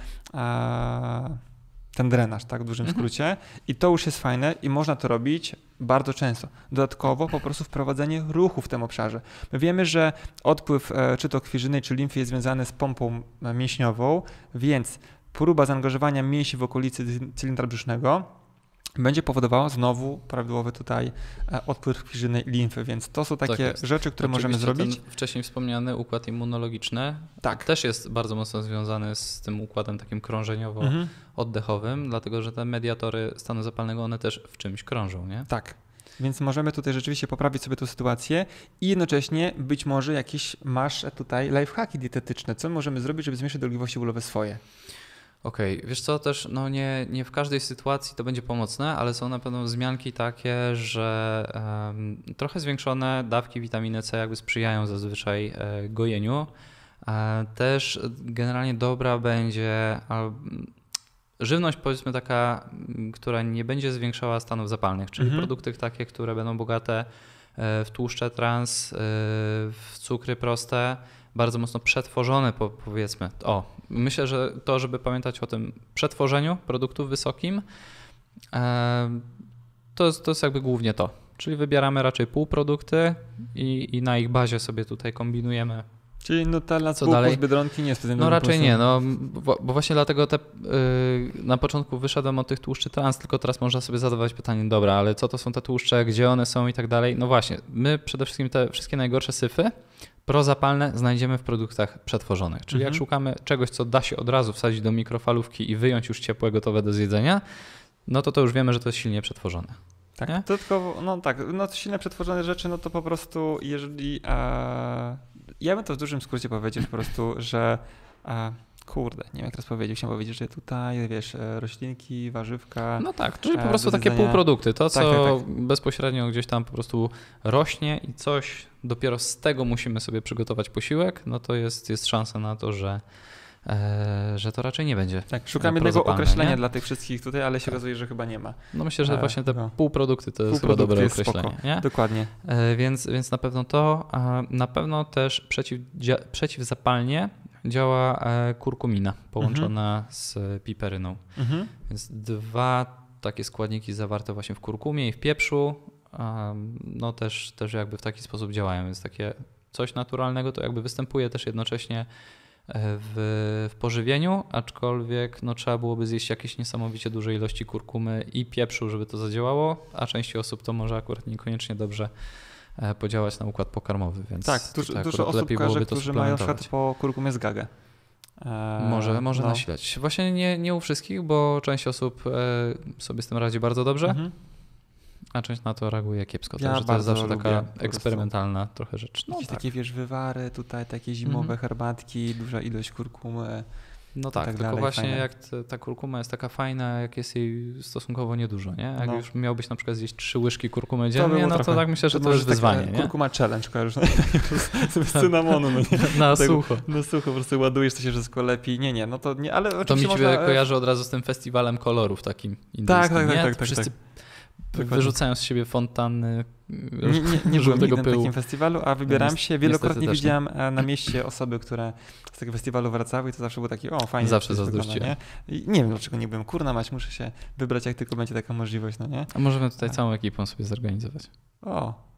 ten drenaż, tak? W dużym mhm. skrócie. I to już jest fajne i można to robić bardzo często. Dodatkowo po prostu wprowadzenie ruchu w tym obszarze. My wiemy, że odpływ czy to krwi żylnej, czy limfy jest związany z pompą mięśniową, więc próba zaangażowania mięśni w okolicy cylindra brzusznego będzie powodowała znowu prawidłowy tutaj odpływ krwi żylnej i limfy, więc to są takie tak rzeczy, które Oczywiście możemy zrobić. Ten wcześniej wspomniany układ immunologiczny tak. też jest bardzo mocno związany z tym układem takim krążeniowo-oddechowym, mhm. dlatego że te mediatory stanu zapalnego, one też w czymś krążą, nie? Tak. Więc możemy tutaj rzeczywiście poprawić sobie tę sytuację i jednocześnie być może jakieś masz tutaj lifehacki dietetyczne. Co możemy zrobić, żeby zmniejszyć dolegliwości bólowe swoje? Okej, okay. Wiesz co, też no nie, nie w każdej sytuacji to będzie pomocne, ale są na pewno wzmianki takie, że um, trochę zwiększone dawki witaminy C jakby sprzyjają zazwyczaj e, gojeniu. E, też generalnie dobra będzie a, żywność powiedzmy taka, która nie będzie zwiększała stanów zapalnych, czyli mhm. produkty takie, które będą bogate w tłuszcze trans, w cukry proste, bardzo mocno przetworzone powiedzmy. O, myślę, że to, żeby pamiętać o tym przetworzeniu produktów wysokim, to jest, to jest jakby głównie to. Czyli wybieramy raczej półprodukty i, i na ich bazie sobie tutaj kombinujemy. Czyli Nutella z bułką z Biedronki nie jest specjalnie No raczej nie, no, bo, bo właśnie dlatego te, yy, na początku wyszedłem od tych tłuszczy trans, tylko teraz można sobie zadawać pytanie, dobra, ale co to są te tłuszcze, gdzie one są i tak dalej. No właśnie, my przede wszystkim te wszystkie najgorsze syfy prozapalne znajdziemy w produktach przetworzonych. Czyli mhm. jak szukamy czegoś, co da się od razu wsadzić do mikrofalówki i wyjąć już ciepłe, gotowe do zjedzenia, no to to już wiemy, że to jest silnie przetworzone. Tak, nie? Dodatkowo, no tak, no to silne przetworzone rzeczy, no to po prostu jeżeli... E... Ja bym to w dużym skrócie powiedział po prostu, że a, kurde, nie wiem jak teraz powiedzieć, chciałem powiedzieć, że tutaj wiesz, roślinki, warzywka. No tak, czyli po prostu takie półprodukty, to co tak, tak, tak. bezpośrednio gdzieś tam po prostu rośnie i coś, dopiero z tego musimy sobie przygotować posiłek, no to jest, jest szansa na to, że E, że to raczej nie będzie. Tak, szukam jednego określenia nie? dla tych wszystkich tutaj, ale się tak. okazuje, że chyba nie ma. No myślę, że e, właśnie te no. półprodukty to jest chyba dobre jest określenie. Nie? Dokładnie. E, więc, więc na pewno to, a na pewno też przeciw, dzia, przeciwzapalnie działa e, kurkumina połączona mhm. z piperyną. Mhm. Więc dwa takie składniki zawarte właśnie w kurkumie i w pieprzu, a, no też, też jakby w taki sposób działają. Więc takie coś naturalnego to jakby występuje też jednocześnie W, w pożywieniu, aczkolwiek no, trzeba byłoby zjeść jakieś niesamowicie duże ilości kurkumy i pieprzu, żeby to zadziałało, a części osób to może akurat niekoniecznie dobrze podziałać na układ pokarmowy, więc tak, dużo, tak, dużo osób kojarzy, którzy mają na przykład po kurkumie zgagę. Eee, może może no. nasilać. Właśnie nie, nie u wszystkich, bo część osób e, sobie z tym radzi bardzo dobrze, mhm. a część na to reaguje kiepsko. Ja Także to jest zawsze lubię, taka eksperymentalna trochę rzecz. No, tak. Takie wiesz, wywary tutaj, takie zimowe mm-hmm. herbatki, duża ilość kurkumy. No tak, tak tylko dalej, właśnie fajne. jak te, ta kurkuma jest taka fajna, jak jest jej stosunkowo niedużo, nie? Jak no. już miałbyś na przykład zjeść trzy łyżki kurkumy dziennie, no trochę, to tak myślę, że to, to jest wyzwanie. Tak, nie? Kurkuma challenge, kojarzysz? Z cynamonu. No nie? Na tak, sucho. Na sucho, po prostu ładujesz, to się wszystko lepi. Nie, nie, no to nie, ale to mi się można... kojarzy od razu z tym festiwalem kolorów takim indyjskim, tak, tak, nie? tak, tak, tak, Wszyscy tak. wyrzucają z siebie fontanny. Nie, nie, nie byłem nigdy na pyłu. takim festiwalu, a wybieram się. Wielokrotnie widziałem na mieście osoby, które z tego festiwalu wracały i to zawsze było takie, o fajnie. Zawsze zazdrościłem. Nie? I nie wiem dlaczego nie byłem. Kurna mać, muszę się wybrać, jak tylko będzie taka możliwość, no nie? A możemy tutaj a. całą ekipą sobie zorganizować. O,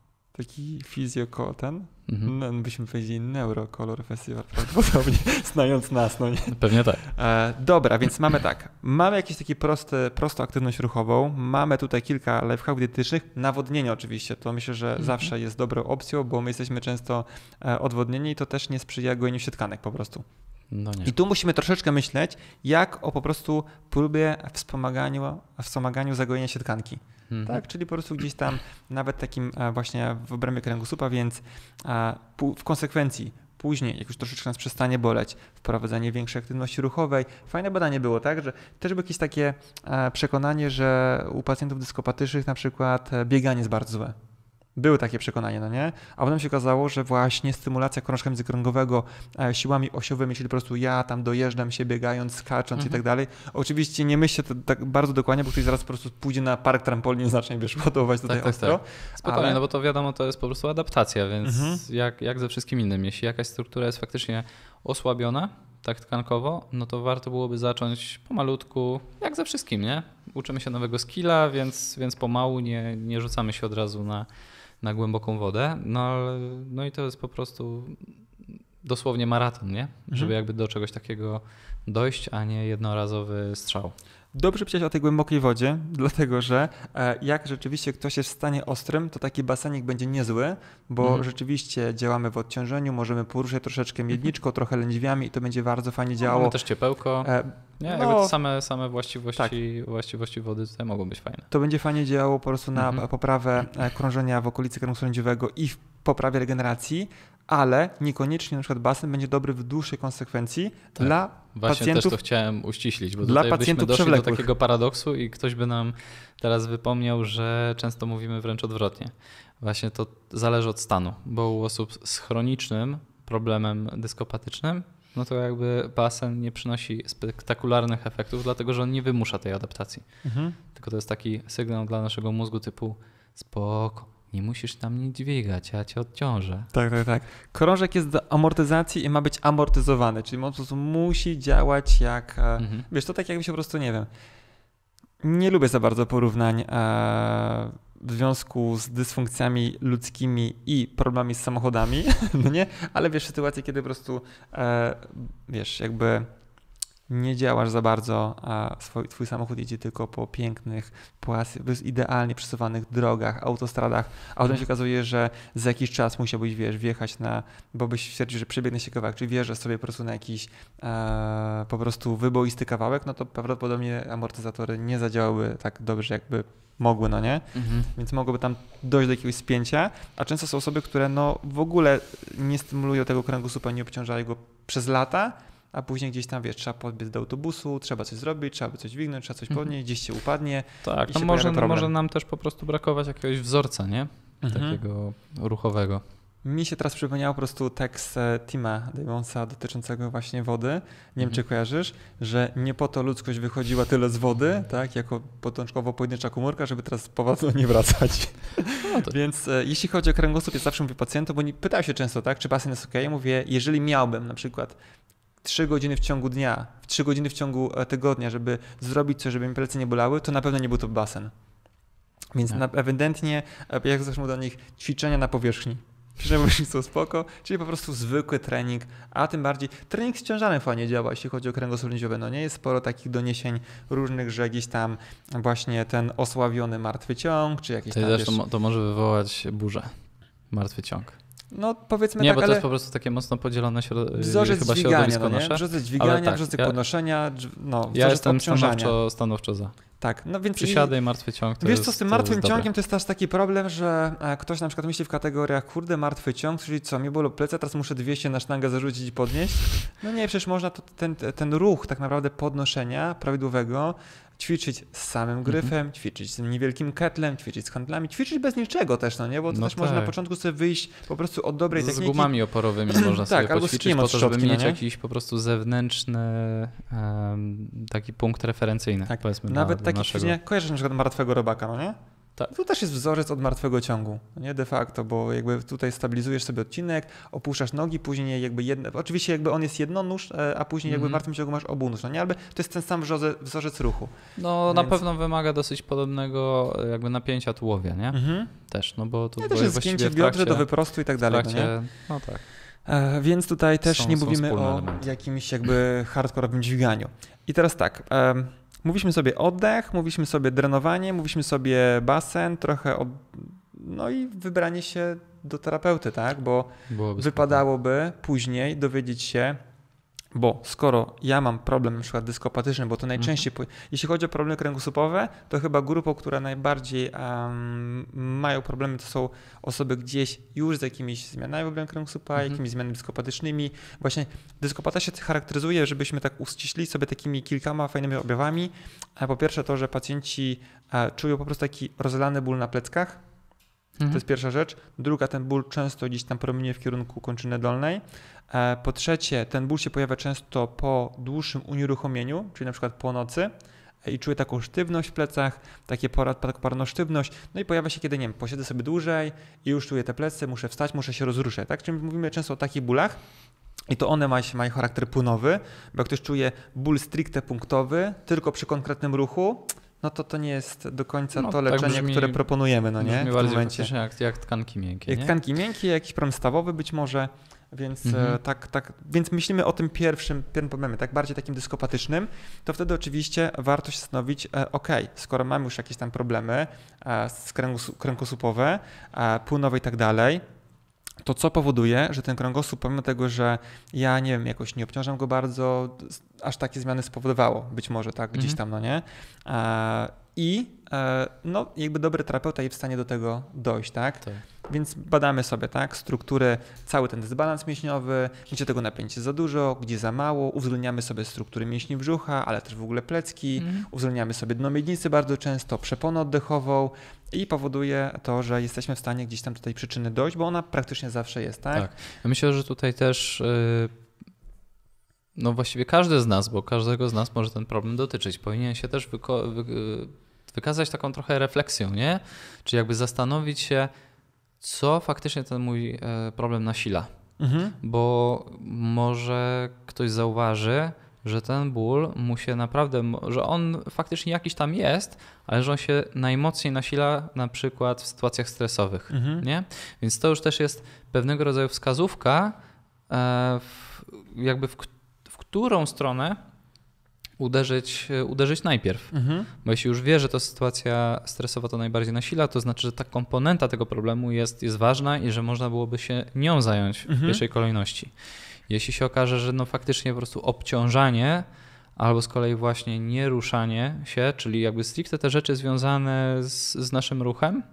taki fizjo ten, Mhm. no, byśmy powiedzieli Neurocolor Festival prawdopodobnie, znając nas, no nie? Pewnie tak. E, dobra, więc mamy tak, mamy jakąś taką prostą aktywność ruchową, mamy tutaj kilka lifehacków dietetycznych, nawodnienie oczywiście, to myślę, że Mhm. zawsze jest dobrą opcją, bo my jesteśmy często e, odwodnieni i to też nie sprzyja gojeniu się tkanek po prostu. No nie. I tu musimy troszeczkę myśleć, jak o po prostu próbie wspomaganiu, wspomaganiu zagojenia się tkanki. Mhm. Tak, czyli po prostu gdzieś tam nawet takim e, właśnie w obrębie kręgosłupa, więc e, pu- w konsekwencji później, jak już troszeczkę nas przestanie boleć, wprowadzanie większej aktywności ruchowej. Fajne badanie było, tak, że też było jakieś takie e, przekonanie, że u pacjentów dyskopatycznych na przykład e, bieganie jest bardzo złe. Były takie przekonania, no nie? A potem się okazało, że właśnie stymulacja krążka międzykręgowego e, siłami osiowymi, czyli po prostu ja tam dojeżdżam się biegając, skacząc Mhm. i tak dalej. Oczywiście nie myślcie to tak bardzo dokładnie, bo ktoś zaraz po prostu pójdzie na park trampolin i zacznie, wiesz, ładować tutaj Tak, tak, ostro. Spokojnie, ale- no bo to wiadomo, to jest po prostu adaptacja, więc Mhm. jak, jak ze wszystkim innym, jeśli jakaś struktura jest faktycznie osłabiona, tak tkankowo, no to warto byłoby zacząć pomalutku, jak ze wszystkim, nie? Uczymy się nowego skilla, więc, więc pomału nie, nie rzucamy się od razu na, na głęboką wodę, no, ale- no i to jest po prostu dosłownie maraton, nie? Żeby Mhm. jakby do czegoś takiego dojść, a nie jednorazowy strzał. Dobrze powiedzieć o tej głębokiej wodzie, dlatego że e, jak rzeczywiście ktoś jest w stanie ostrym, to taki basenik będzie niezły, bo Mhm. rzeczywiście działamy w odciążeniu, możemy poruszać troszeczkę miedniczką, trochę lędźwiami i to będzie bardzo fajnie Mamy działało. też ciepełko. E, Nie, no, jakby same, same właściwości, właściwości wody tutaj mogą być fajne. To będzie fajnie działało po prostu na Mhm. poprawę e, krążenia w okolicy kręgu lędźwiowego i w poprawie regeneracji, ale niekoniecznie na przykład basen będzie dobry w dłuższej konsekwencji Tak. dla Właśnie pacjentów. też to chciałem uściślić, bo dla tutaj byśmy pacjentów doszli do przewlekłych. takiego paradoksu i ktoś by nam teraz wypomniał, że często mówimy wręcz odwrotnie. Właśnie to zależy od stanu, bo u osób z chronicznym problemem dyskopatycznym, no to jakby basen nie przynosi spektakularnych efektów, dlatego że on nie wymusza tej adaptacji. Mhm. Tylko to jest taki sygnał dla naszego mózgu typu spoko, nie musisz tam nic dźwigać, ja cię odciążę. Tak, tak, tak. Krążek jest do amortyzacji i ma być amortyzowany, czyli on po prostu musi działać jak, e, Mhm. wiesz, to tak jakby się po prostu, nie wiem, nie lubię za bardzo porównań e, w związku z dysfunkcjami ludzkimi i problemami z samochodami, no nie, ale wiesz, sytuacje, kiedy po prostu, e, wiesz, jakby nie działasz za bardzo, a swój, twój samochód jedzie tylko po pięknych, płasych, idealnie przesuwanych drogach, autostradach, a potem się okazuje, że za jakiś czas musiałbyś, wiesz, wjechać na, bo byś stwierdził, że przebiegnę się kawałek, czy wjeżdżasz sobie po prostu na jakiś e, po prostu wyboisty kawałek, no to prawdopodobnie amortyzatory nie zadziałały tak dobrze, jakby mogły, no nie? Mhm. Więc mogłoby tam dojść do jakiegoś spięcia, a często są osoby, które no w ogóle nie stymulują tego kręgosłupa, nie obciążają go przez lata, a później gdzieś tam, wiesz, trzeba podbiec do autobusu, trzeba coś zrobić, trzeba by coś dźwignąć, trzeba coś Mhm. podnieść, gdzieś się upadnie. Tak, I no się może, pojawia problem. może nam też po prostu brakować jakiegoś wzorca, nie? Mhm. Takiego ruchowego. Mi się teraz przypomniał po prostu tekst e, Tima Damonsa dotyczącego właśnie wody. Nie wiem, Mhm. czy kojarzysz, że nie po to ludzkość wychodziła tyle z wody, tak, jako początkowo pojedyncza komórka, żeby teraz powolno nie wracać. No to, Więc e, jeśli chodzi o kręgosłup, ja zawsze mówię pacjentom, bo oni pytają się często, tak, czy basen jest ok? Ja mówię, jeżeli miałbym na przykład trzy godziny w ciągu dnia, trzy godziny w ciągu e, tygodnia, żeby zrobić coś, żeby mi plecy nie bolały, to na pewno nie był to basen. Więc Tak. na, ewidentnie, e, jak zawsze mówię do nich, ćwiczenia na powierzchni. Ćwiczenia na powierzchni są spoko, czyli po prostu zwykły trening, a tym bardziej trening z ciężarem fajnie działa, jeśli chodzi o kręgosłup lędźwiowy. No nie jest sporo takich doniesień różnych, że gdzieś tam właśnie ten osławiony martwy ciąg, czy jakieś to, tam, też wiesz, to, mo- to może wywołać burzę. Martwy ciąg. no powiedzmy Nie, tak, bo to ale jest po prostu takie mocno podzielone środ- wzorzec chyba dźwigania, środowisko no nie? nasze. Wzorzec dźwigania, tak, wzorzec ja- podnoszenia, dż- no, Ja wzorzec jestem obciążania. stanowczo, stanowczo za. Tak, no więc i- Przysiadaj, martwy ciąg to Wiesz jest, co, z tym to martwym jest ciągiem dobre. to jest też taki problem, że e, ktoś na przykład myśli w kategoriach, kurde, martwy ciąg, czyli co, mnie bolą plecy, teraz muszę dwieście na sztangę zarzucić i podnieść. No nie, przecież można to, ten, ten ruch tak naprawdę podnoszenia prawidłowego ćwiczyć z samym gryfem, Mhm. ćwiczyć z tym niewielkim ketlem, ćwiczyć z handlami, ćwiczyć bez niczego też, no nie, bo to No też można na tak. początku sobie wyjść po prostu od dobrej Z techniki. gumami oporowymi można Tak, sobie albo z poćwiczyć kijem po od to, żeby szczotki, no mieć nie? jakiś po prostu zewnętrzny um, taki punkt referencyjny, Tak, powiedzmy, Nawet dla, takie dla naszego. ćwiczenia, kojarzysz na przykład martwego robaka, no nie? Tak. To też jest wzorzec od martwego ciągu, nie de facto, bo jakby tutaj stabilizujesz sobie odcinek, opuszczasz nogi, później jakby jedne, oczywiście jakby on jest jednonóż, a później jakby w Mhm. martwym ciągu masz obunóż, no nie, ale to jest ten sam wzorzec, wzorzec ruchu. No na Więc- pewno wymaga dosyć podobnego jakby napięcia tułowia, nie? Mhm. Też, no bo tu Nie, było też jest właściwie zgięcie w w biodrze trakcie, do wyprostu i tak w dalej, no trakcie, nie? no tak. E, więc tutaj też Są- nie są mówimy wspólne o elementy. jakimś jakby hardkorowym dźwiganiu. I teraz tak, em, mówiliśmy sobie oddech, mówiliśmy sobie drenowanie, mówiliśmy sobie basen, trochę od... no i wybranie się do terapeuty, tak? Bo Byłoby wypadałoby później dowiedzieć się, bo skoro ja mam problem na przykład dyskopatyczny, bo to najczęściej, po, jeśli chodzi o problemy kręgosłupowe, to chyba grupą, która najbardziej um, mają problemy, to są osoby gdzieś już z jakimiś zmianami w obrębie kręgosłupa, Mhm. jakimiś zmianami dyskopatycznymi. Właśnie dyskopata się charakteryzuje, żebyśmy tak uściślili sobie takimi kilkoma fajnymi objawami. A po pierwsze to, że pacjenci e, czują po prostu taki rozlany ból na pleckach. To Mhm. jest pierwsza rzecz. Druga, ten ból często gdzieś tam promieniuje w kierunku kończyny dolnej. E, Po trzecie, ten ból się pojawia często po dłuższym unieruchomieniu, czyli na przykład po nocy e, i czuję taką sztywność w plecach, takie pora- taką parną sztywność. No i pojawia się, kiedy nie wiem, posiedzę sobie dłużej i już czuję te plecy, muszę wstać, muszę się rozruszać. Tak? Czyli mówimy często o takich bólach. I to one mają, mają charakter płynowy, bo jak ktoś czuje ból stricte punktowy, tylko przy konkretnym ruchu, no to to nie jest do końca No, to tak leczenie, brzmi- które proponujemy, no nie? Brzmi W tym bardziej momencie. faktycznie jak, jak tkanki miękkie, Jak nie? tkanki miękkie, jakiś problem stawowy być może, więc Mhm. e, tak, tak, więc myślimy o tym pierwszym, pierwszym problemie, tak bardziej takim dyskopatycznym, to wtedy oczywiście warto się zastanowić, e, ok, skoro mamy już jakieś tam problemy e, z kręgos- kręgosłupowe, e, płynowe i tak dalej, to co powoduje, że ten kręgosłup, pomimo tego, że ja nie wiem, jakoś nie obciążam go bardzo, aż takie zmiany spowodowało, być może tak, gdzieś Mhm. tam, no nie? E, I e, no, jakby dobry terapeuta jest w stanie do tego dojść, tak? Tak. Więc badamy sobie, tak, struktury, cały ten dysbalans mięśniowy, gdzie tego napięcia za dużo, gdzie za mało, uwzględniamy sobie struktury mięśni brzucha, ale też w ogóle plecki, Mhm. uwzględniamy sobie dno miednicy bardzo często, przeponę oddechową i powoduje to, że jesteśmy w stanie gdzieś tam do tej przyczyny dojść, bo ona praktycznie zawsze jest, tak? Tak. Ja myślę, że tutaj też y, no właściwie każdy z nas, bo każdego z nas może ten problem dotyczyć, powinien się też wyko- wy- wykazać taką trochę refleksją, nie? Czyli jakby zastanowić się, co faktycznie ten mój e, problem nasila. Mhm. Bo może ktoś zauważy, że ten ból mu się naprawdę, że on faktycznie jakiś tam jest, ale że on się najmocniej nasila na przykład w sytuacjach stresowych, Mhm. nie? Więc to już też jest pewnego rodzaju wskazówka, e, w, jakby w, k- w którą stronę uderzyć, uderzyć najpierw. Mhm. Bo jeśli już wie, że to sytuacja stresowa to najbardziej nasila, to znaczy, że ta komponenta tego problemu jest, jest ważna i że można byłoby się nią zająć w Mhm. pierwszej kolejności. Jeśli się okaże, że no faktycznie po prostu obciążanie albo z kolei właśnie nieruszanie się, czyli jakby stricte te rzeczy związane z, z naszym ruchem,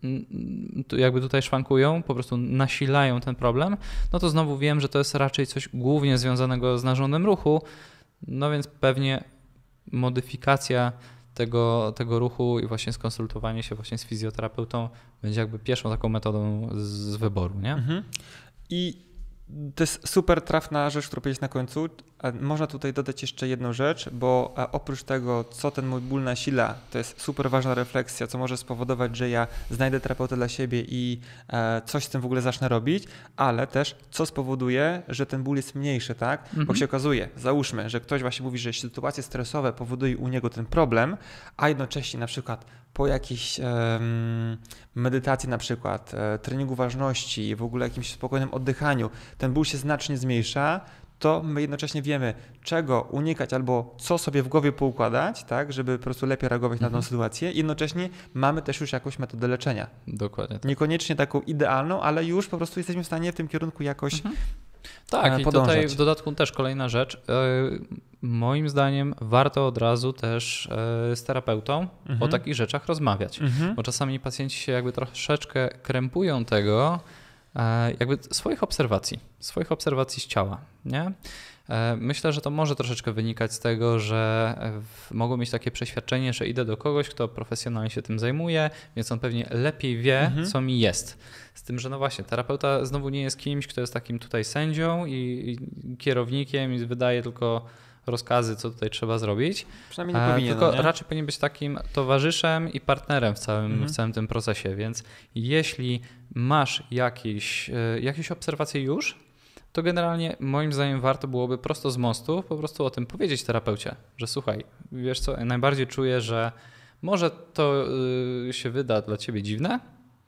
to jakby tutaj szwankują, po prostu nasilają ten problem, no to znowu wiem, że to jest raczej coś głównie związanego z narządem ruchu, no więc pewnie modyfikacja tego, tego ruchu i właśnie skonsultowanie się właśnie z fizjoterapeutą będzie jakby pierwszą taką metodą z, z wyboru, nie? Mhm. I to jest super trafna rzecz, którą powiedzieć na końcu. A można tutaj dodać jeszcze jedną rzecz, bo a oprócz tego, co ten mój ból nasila, to jest super ważna refleksja, co może spowodować, że ja znajdę terapeutę dla siebie i e, coś z tym w ogóle zacznę robić, ale też co spowoduje, że ten ból jest mniejszy, tak? Bo Mhm. się okazuje, załóżmy, że ktoś właśnie mówi, że sytuacje stresowe powodują u niego ten problem, a jednocześnie na przykład po jakiejś em, medytacji na przykład, e, treningu ważności, w ogóle jakimś spokojnym oddychaniu, ten ból się znacznie zmniejsza, to my jednocześnie wiemy, czego unikać albo co sobie w głowie poukładać, tak, żeby po prostu lepiej reagować na Mhm. tę sytuację. Jednocześnie mamy też już jakąś metodę leczenia. Dokładnie. Tak, Niekoniecznie taką idealną, ale już po prostu jesteśmy w stanie w tym kierunku jakoś Mhm. tak e, i podążać. tutaj w dodatku też kolejna rzecz. Yy, moim zdaniem warto od razu też yy, z terapeutą Mhm. o takich rzeczach rozmawiać. Mhm. Bo czasami pacjenci się jakby troszeczkę krępują tego, e, jakby swoich obserwacji, swoich obserwacji z ciała, nie? E, Myślę, że to może troszeczkę wynikać z tego, że w- mogą mieć takie przeświadczenie, że idę do kogoś, kto profesjonalnie się tym zajmuje, więc on pewnie lepiej wie, Mhm. co mi jest. Z tym, że no właśnie, terapeuta znowu nie jest kimś, kto jest takim tutaj sędzią i, i kierownikiem i wydaje tylko rozkazy, co tutaj trzeba zrobić. Przynajmniej nie powinien. Tylko no nie? raczej powinien być takim towarzyszem i partnerem w całym, mhm. w całym tym procesie, więc jeśli masz jakieś, jakieś obserwacje już, to generalnie moim zdaniem warto byłoby prosto z mostu po prostu o tym powiedzieć terapeucie, że słuchaj, wiesz co, najbardziej czuję, że może to się wyda dla ciebie dziwne.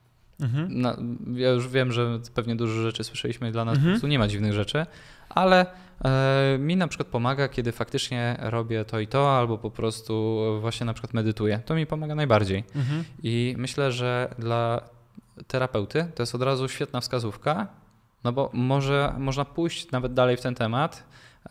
Mhm. Na, ja już wiem, że pewnie dużo rzeczy słyszeliśmy i dla nas Mhm. po prostu nie ma dziwnych rzeczy, ale e, mi na przykład pomaga, kiedy faktycznie robię to i to, albo po prostu właśnie na przykład medytuję. To mi pomaga najbardziej. Mhm. I myślę, że dla terapeuty to jest od razu świetna wskazówka, no bo może można pójść nawet dalej w ten temat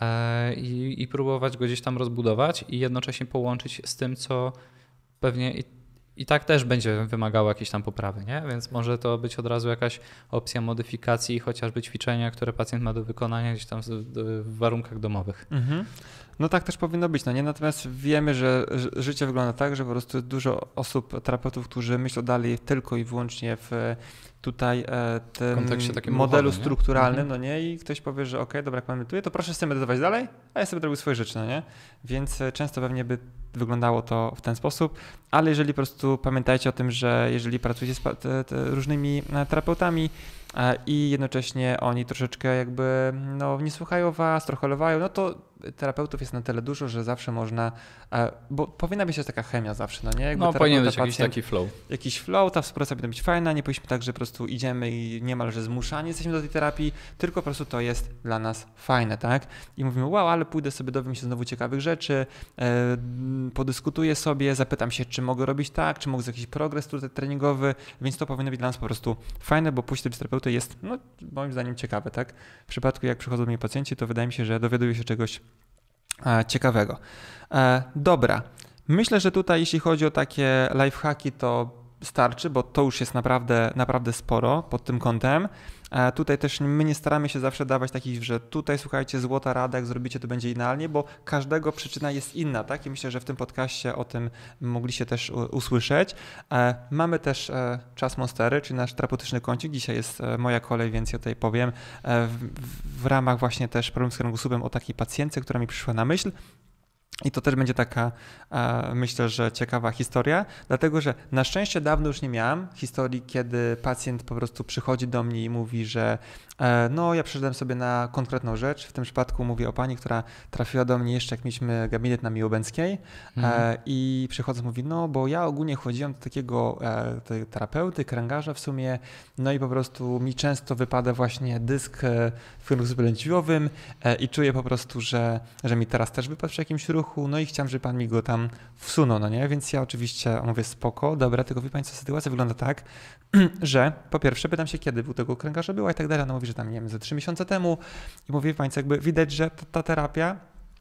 e, i, i próbować go gdzieś tam rozbudować i jednocześnie połączyć z tym, co pewnie i, i tak też będzie wymagało jakiejś tam poprawy, nie? Więc może to być od razu jakaś opcja modyfikacji, chociażby ćwiczenia, które pacjent ma do wykonania gdzieś tam w warunkach domowych. Mhm. No tak też powinno być, no nie? Natomiast wiemy, że życie wygląda tak, że po prostu dużo osób, terapeutów, którzy myślą dalej tylko i wyłącznie w tutaj e, tym modelu ruchowym, strukturalnym, nie? no nie? I ktoś powie, że okej, okay, dobra, jak medytuję, to proszę sobie medytować dalej, a ja sobie robił swoje rzeczy, no nie? Więc często pewnie by wyglądało to w ten sposób, ale jeżeli po prostu pamiętajcie o tym, że jeżeli pracujecie z te, te różnymi terapeutami i jednocześnie oni troszeczkę jakby no, nie słuchają was, trochę olewają, no to terapeutów jest na tyle dużo, że zawsze można, bo powinna być też taka chemia zawsze, no nie? Jakby no powinien być pacjent, jakiś taki flow. Jakiś flow, ta współpraca powinna być fajna, nie powinniśmy tak, że po prostu idziemy i niemalże zmuszani jesteśmy do tej terapii, tylko po prostu to jest dla nas fajne, tak? I mówimy, wow, ale pójdę sobie, dowiem się znowu ciekawych rzeczy, e, podyskutuję sobie, zapytam się, czy mogę robić tak, czy mogę jakiś progres tutaj treningowy, więc to powinno być dla nas po prostu fajne, bo pójście do terapeuty jest, no moim zdaniem ciekawe, tak? W przypadku jak przychodzą do mnie pacjenci, to wydaje mi się, że dowiadują się czegoś e, ciekawego. E, dobra, myślę, że tutaj jeśli chodzi o takie lifehacki, to starczy, bo to już jest naprawdę, naprawdę sporo pod tym kątem. E, tutaj też my nie staramy się zawsze dawać takich, że tutaj słuchajcie, złota rada, jak zrobicie, to będzie idealnie, bo każdego przyczyna jest inna, tak? I myślę, że w tym podcaście o tym mogliście też u, usłyszeć. E, mamy też e, Czas Monstery, czyli nasz terapeutyczny kącik. Dzisiaj jest e, moja kolej, więc ja tutaj powiem e, w, w ramach właśnie też problemu z kręgosłupem o takiej pacjentce, która mi przyszła na myśl. I to też będzie taka, e, myślę, że ciekawa historia, dlatego że na szczęście dawno już nie miałem historii, kiedy pacjent po prostu przychodzi do mnie i mówi, że e, no ja przyszedłem sobie na konkretną rzecz. W tym przypadku mówię o pani, która trafiła do mnie jeszcze jak mieliśmy gabinet na Miłobęckiej mhm. e, i przychodząc mówi, no bo ja ogólnie chodziłem do takiego e, terapeuty, kręgarza w sumie, no i po prostu mi często wypada właśnie dysk w kręgosłupie lędźwiowym e, i czuję po prostu, że, że mi teraz też wypadł przy jakimś ruchu, no i chciałem, żeby pan mi go tam wsunął, no nie? Więc ja oczywiście mówię spoko, dobra, tylko wie pani co, sytuacja wygląda tak, że po pierwsze pytam się, kiedy u tego kręgarza była i tak dalej, no mówi, że tam, nie wiem, ze trzy miesiące temu i mówię, wie pani co, jakby widać, że ta, ta terapia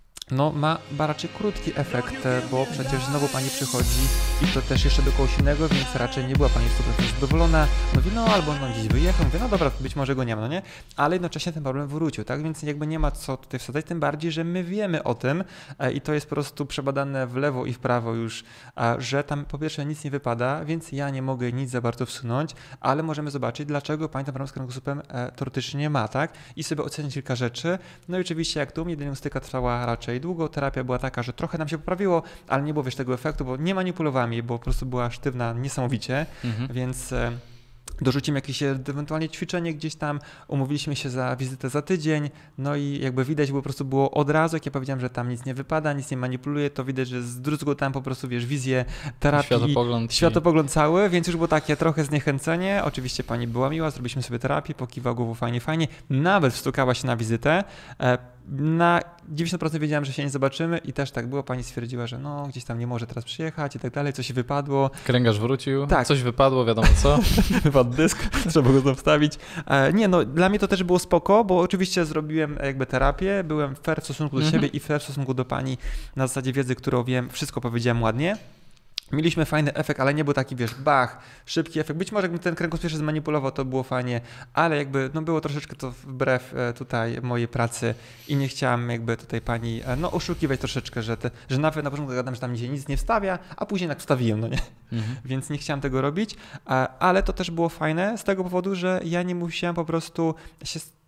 no ma raczej krótki efekt, bo przecież znowu pani przychodzi i to też jeszcze do kogoś innego, więc raczej nie była pani sto procent zadowolona. Mówi, no albo on gdzieś wyjechał, mówię, no dobra, być może go nie ma, no nie? Ale jednocześnie ten problem wrócił, tak? Więc jakby nie ma co tutaj wsadzać, tym bardziej, że my wiemy o tym i to jest po prostu przebadane w lewo i w prawo już, że tam po pierwsze nic nie wypada, więc ja nie mogę nic za bardzo wsunąć, ale możemy zobaczyć, dlaczego pani ten problem z kręgosłupem teoretycznie nie ma, tak? I sobie ocenić kilka rzeczy. No i oczywiście jak tu u mnie diagnostyka trwała raczej długo, terapia była taka, że trochę nam się poprawiło, ale nie było wiesz tego efektu, bo nie manipulowałem jej, bo po prostu była sztywna niesamowicie, mhm. więc e, dorzucimy jakieś ewentualnie ćwiczenie gdzieś tam, umówiliśmy się za wizytę za tydzień, no i jakby widać było, po prostu było od razu, jak ja powiedziałem, że tam nic nie wypada, nic nie manipuluje, to widać, że zdruzgotałem po prostu, wiesz, wizję terapii, światopogląd, światopogląd cały, więc już było takie trochę zniechęcenie, oczywiście pani była miła, zrobiliśmy sobie terapię, pokiwała głową fajnie, fajnie, nawet wstukała się na wizytę, e, na dziewięćdziesiąt procent wiedziałem, że się nie zobaczymy i też tak było, pani stwierdziła, że no gdzieś tam nie może teraz przyjechać i tak dalej, coś wypadło. Kręgarz wrócił, tak. Coś wypadło, wiadomo co. Wypadł dysk, trzeba go znowu wstawić. E, nie no, dla mnie to też było spoko, bo oczywiście zrobiłem jakby terapię, byłem fair w stosunku do mhm. siebie i fair w stosunku do pani na zasadzie wiedzy, którą wiem, wszystko powiedziałem ładnie. Mieliśmy fajny efekt, ale nie był taki, wiesz, bach, szybki efekt. Być może jakbym ten kręgosłup pierwszy zmanipulował, to było fajnie, ale jakby no było troszeczkę to wbrew tutaj mojej pracy i nie chciałem jakby tutaj pani no oszukiwać troszeczkę, że, te, że nawet na początku gadam, że tam się nic nie wstawia, a później jednak wstawiłem, no nie? Mhm. Więc nie chciałem tego robić, ale to też było fajne z tego powodu, że ja nie musiałem po prostu się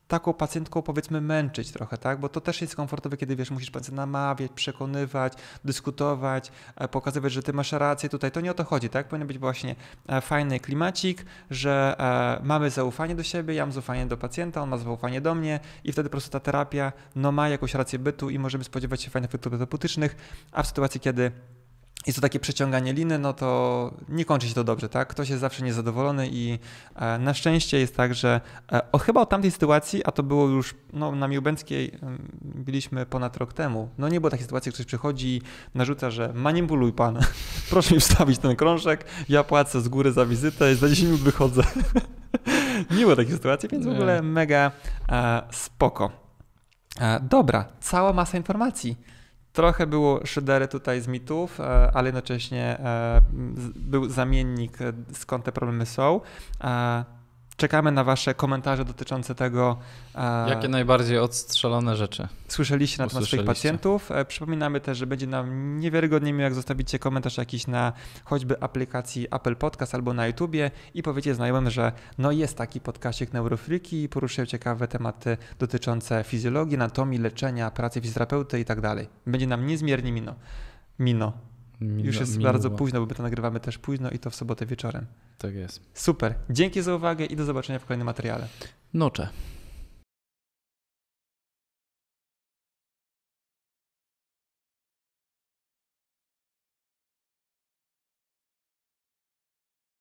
taką pacjentką powiedzmy męczyć trochę, tak? Bo to też jest komfortowe, kiedy wiesz, musisz pacjenta namawiać, przekonywać, dyskutować, pokazywać, że ty masz rację tutaj. To nie o to chodzi, tak? Powinien być właśnie fajny klimacik, że mamy zaufanie do siebie, ja mam zaufanie do pacjenta, on ma zaufanie do mnie i wtedy po prostu ta terapia no, ma jakąś rację bytu i możemy spodziewać się fajnych efektów terapeutycznych, a w sytuacji, kiedy jest to takie przeciąganie liny, no to nie kończy się to dobrze, tak? Ktoś jest zawsze niezadowolony i e, na szczęście jest tak, że e, o, chyba od tamtej sytuacji, a to było już no, na Miłbęckiej, e, byliśmy ponad rok temu, no nie było takiej sytuacji, ktoś przychodzi i narzuca, że manipuluj pan, proszę mi wstawić ten krążek, ja płacę z góry za wizytę, za dziesięć minut wychodzę. Nie było takiej sytuacji, więc w ogóle mega e, spoko. E, dobra, cała masa informacji. Trochę było szydery tutaj z mitów, ale jednocześnie był zamiennik, skąd te problemy są. Czekamy na wasze komentarze dotyczące tego. Jakie najbardziej odstrzelone rzeczy Słyszeliście na temat swoich pacjentów. Przypominamy też, że będzie nam niewiarygodnie miło, jak zostawicie komentarz jakiś na choćby aplikacji Apple Podcast albo na YouTubie i powiecie znajomym, że no jest taki podcastik Neurofreaki i poruszają ciekawe tematy dotyczące fizjologii, anatomii, leczenia, pracy fizjoterapeuty i tak dalej. Będzie nam niezmiernie mino. Mino. Mino, Już jest miło. Bardzo późno, bo my to nagrywamy też późno i to w sobotę wieczorem. Tak jest. Super. Dzięki za uwagę i do zobaczenia w kolejnym materiale. Nocze.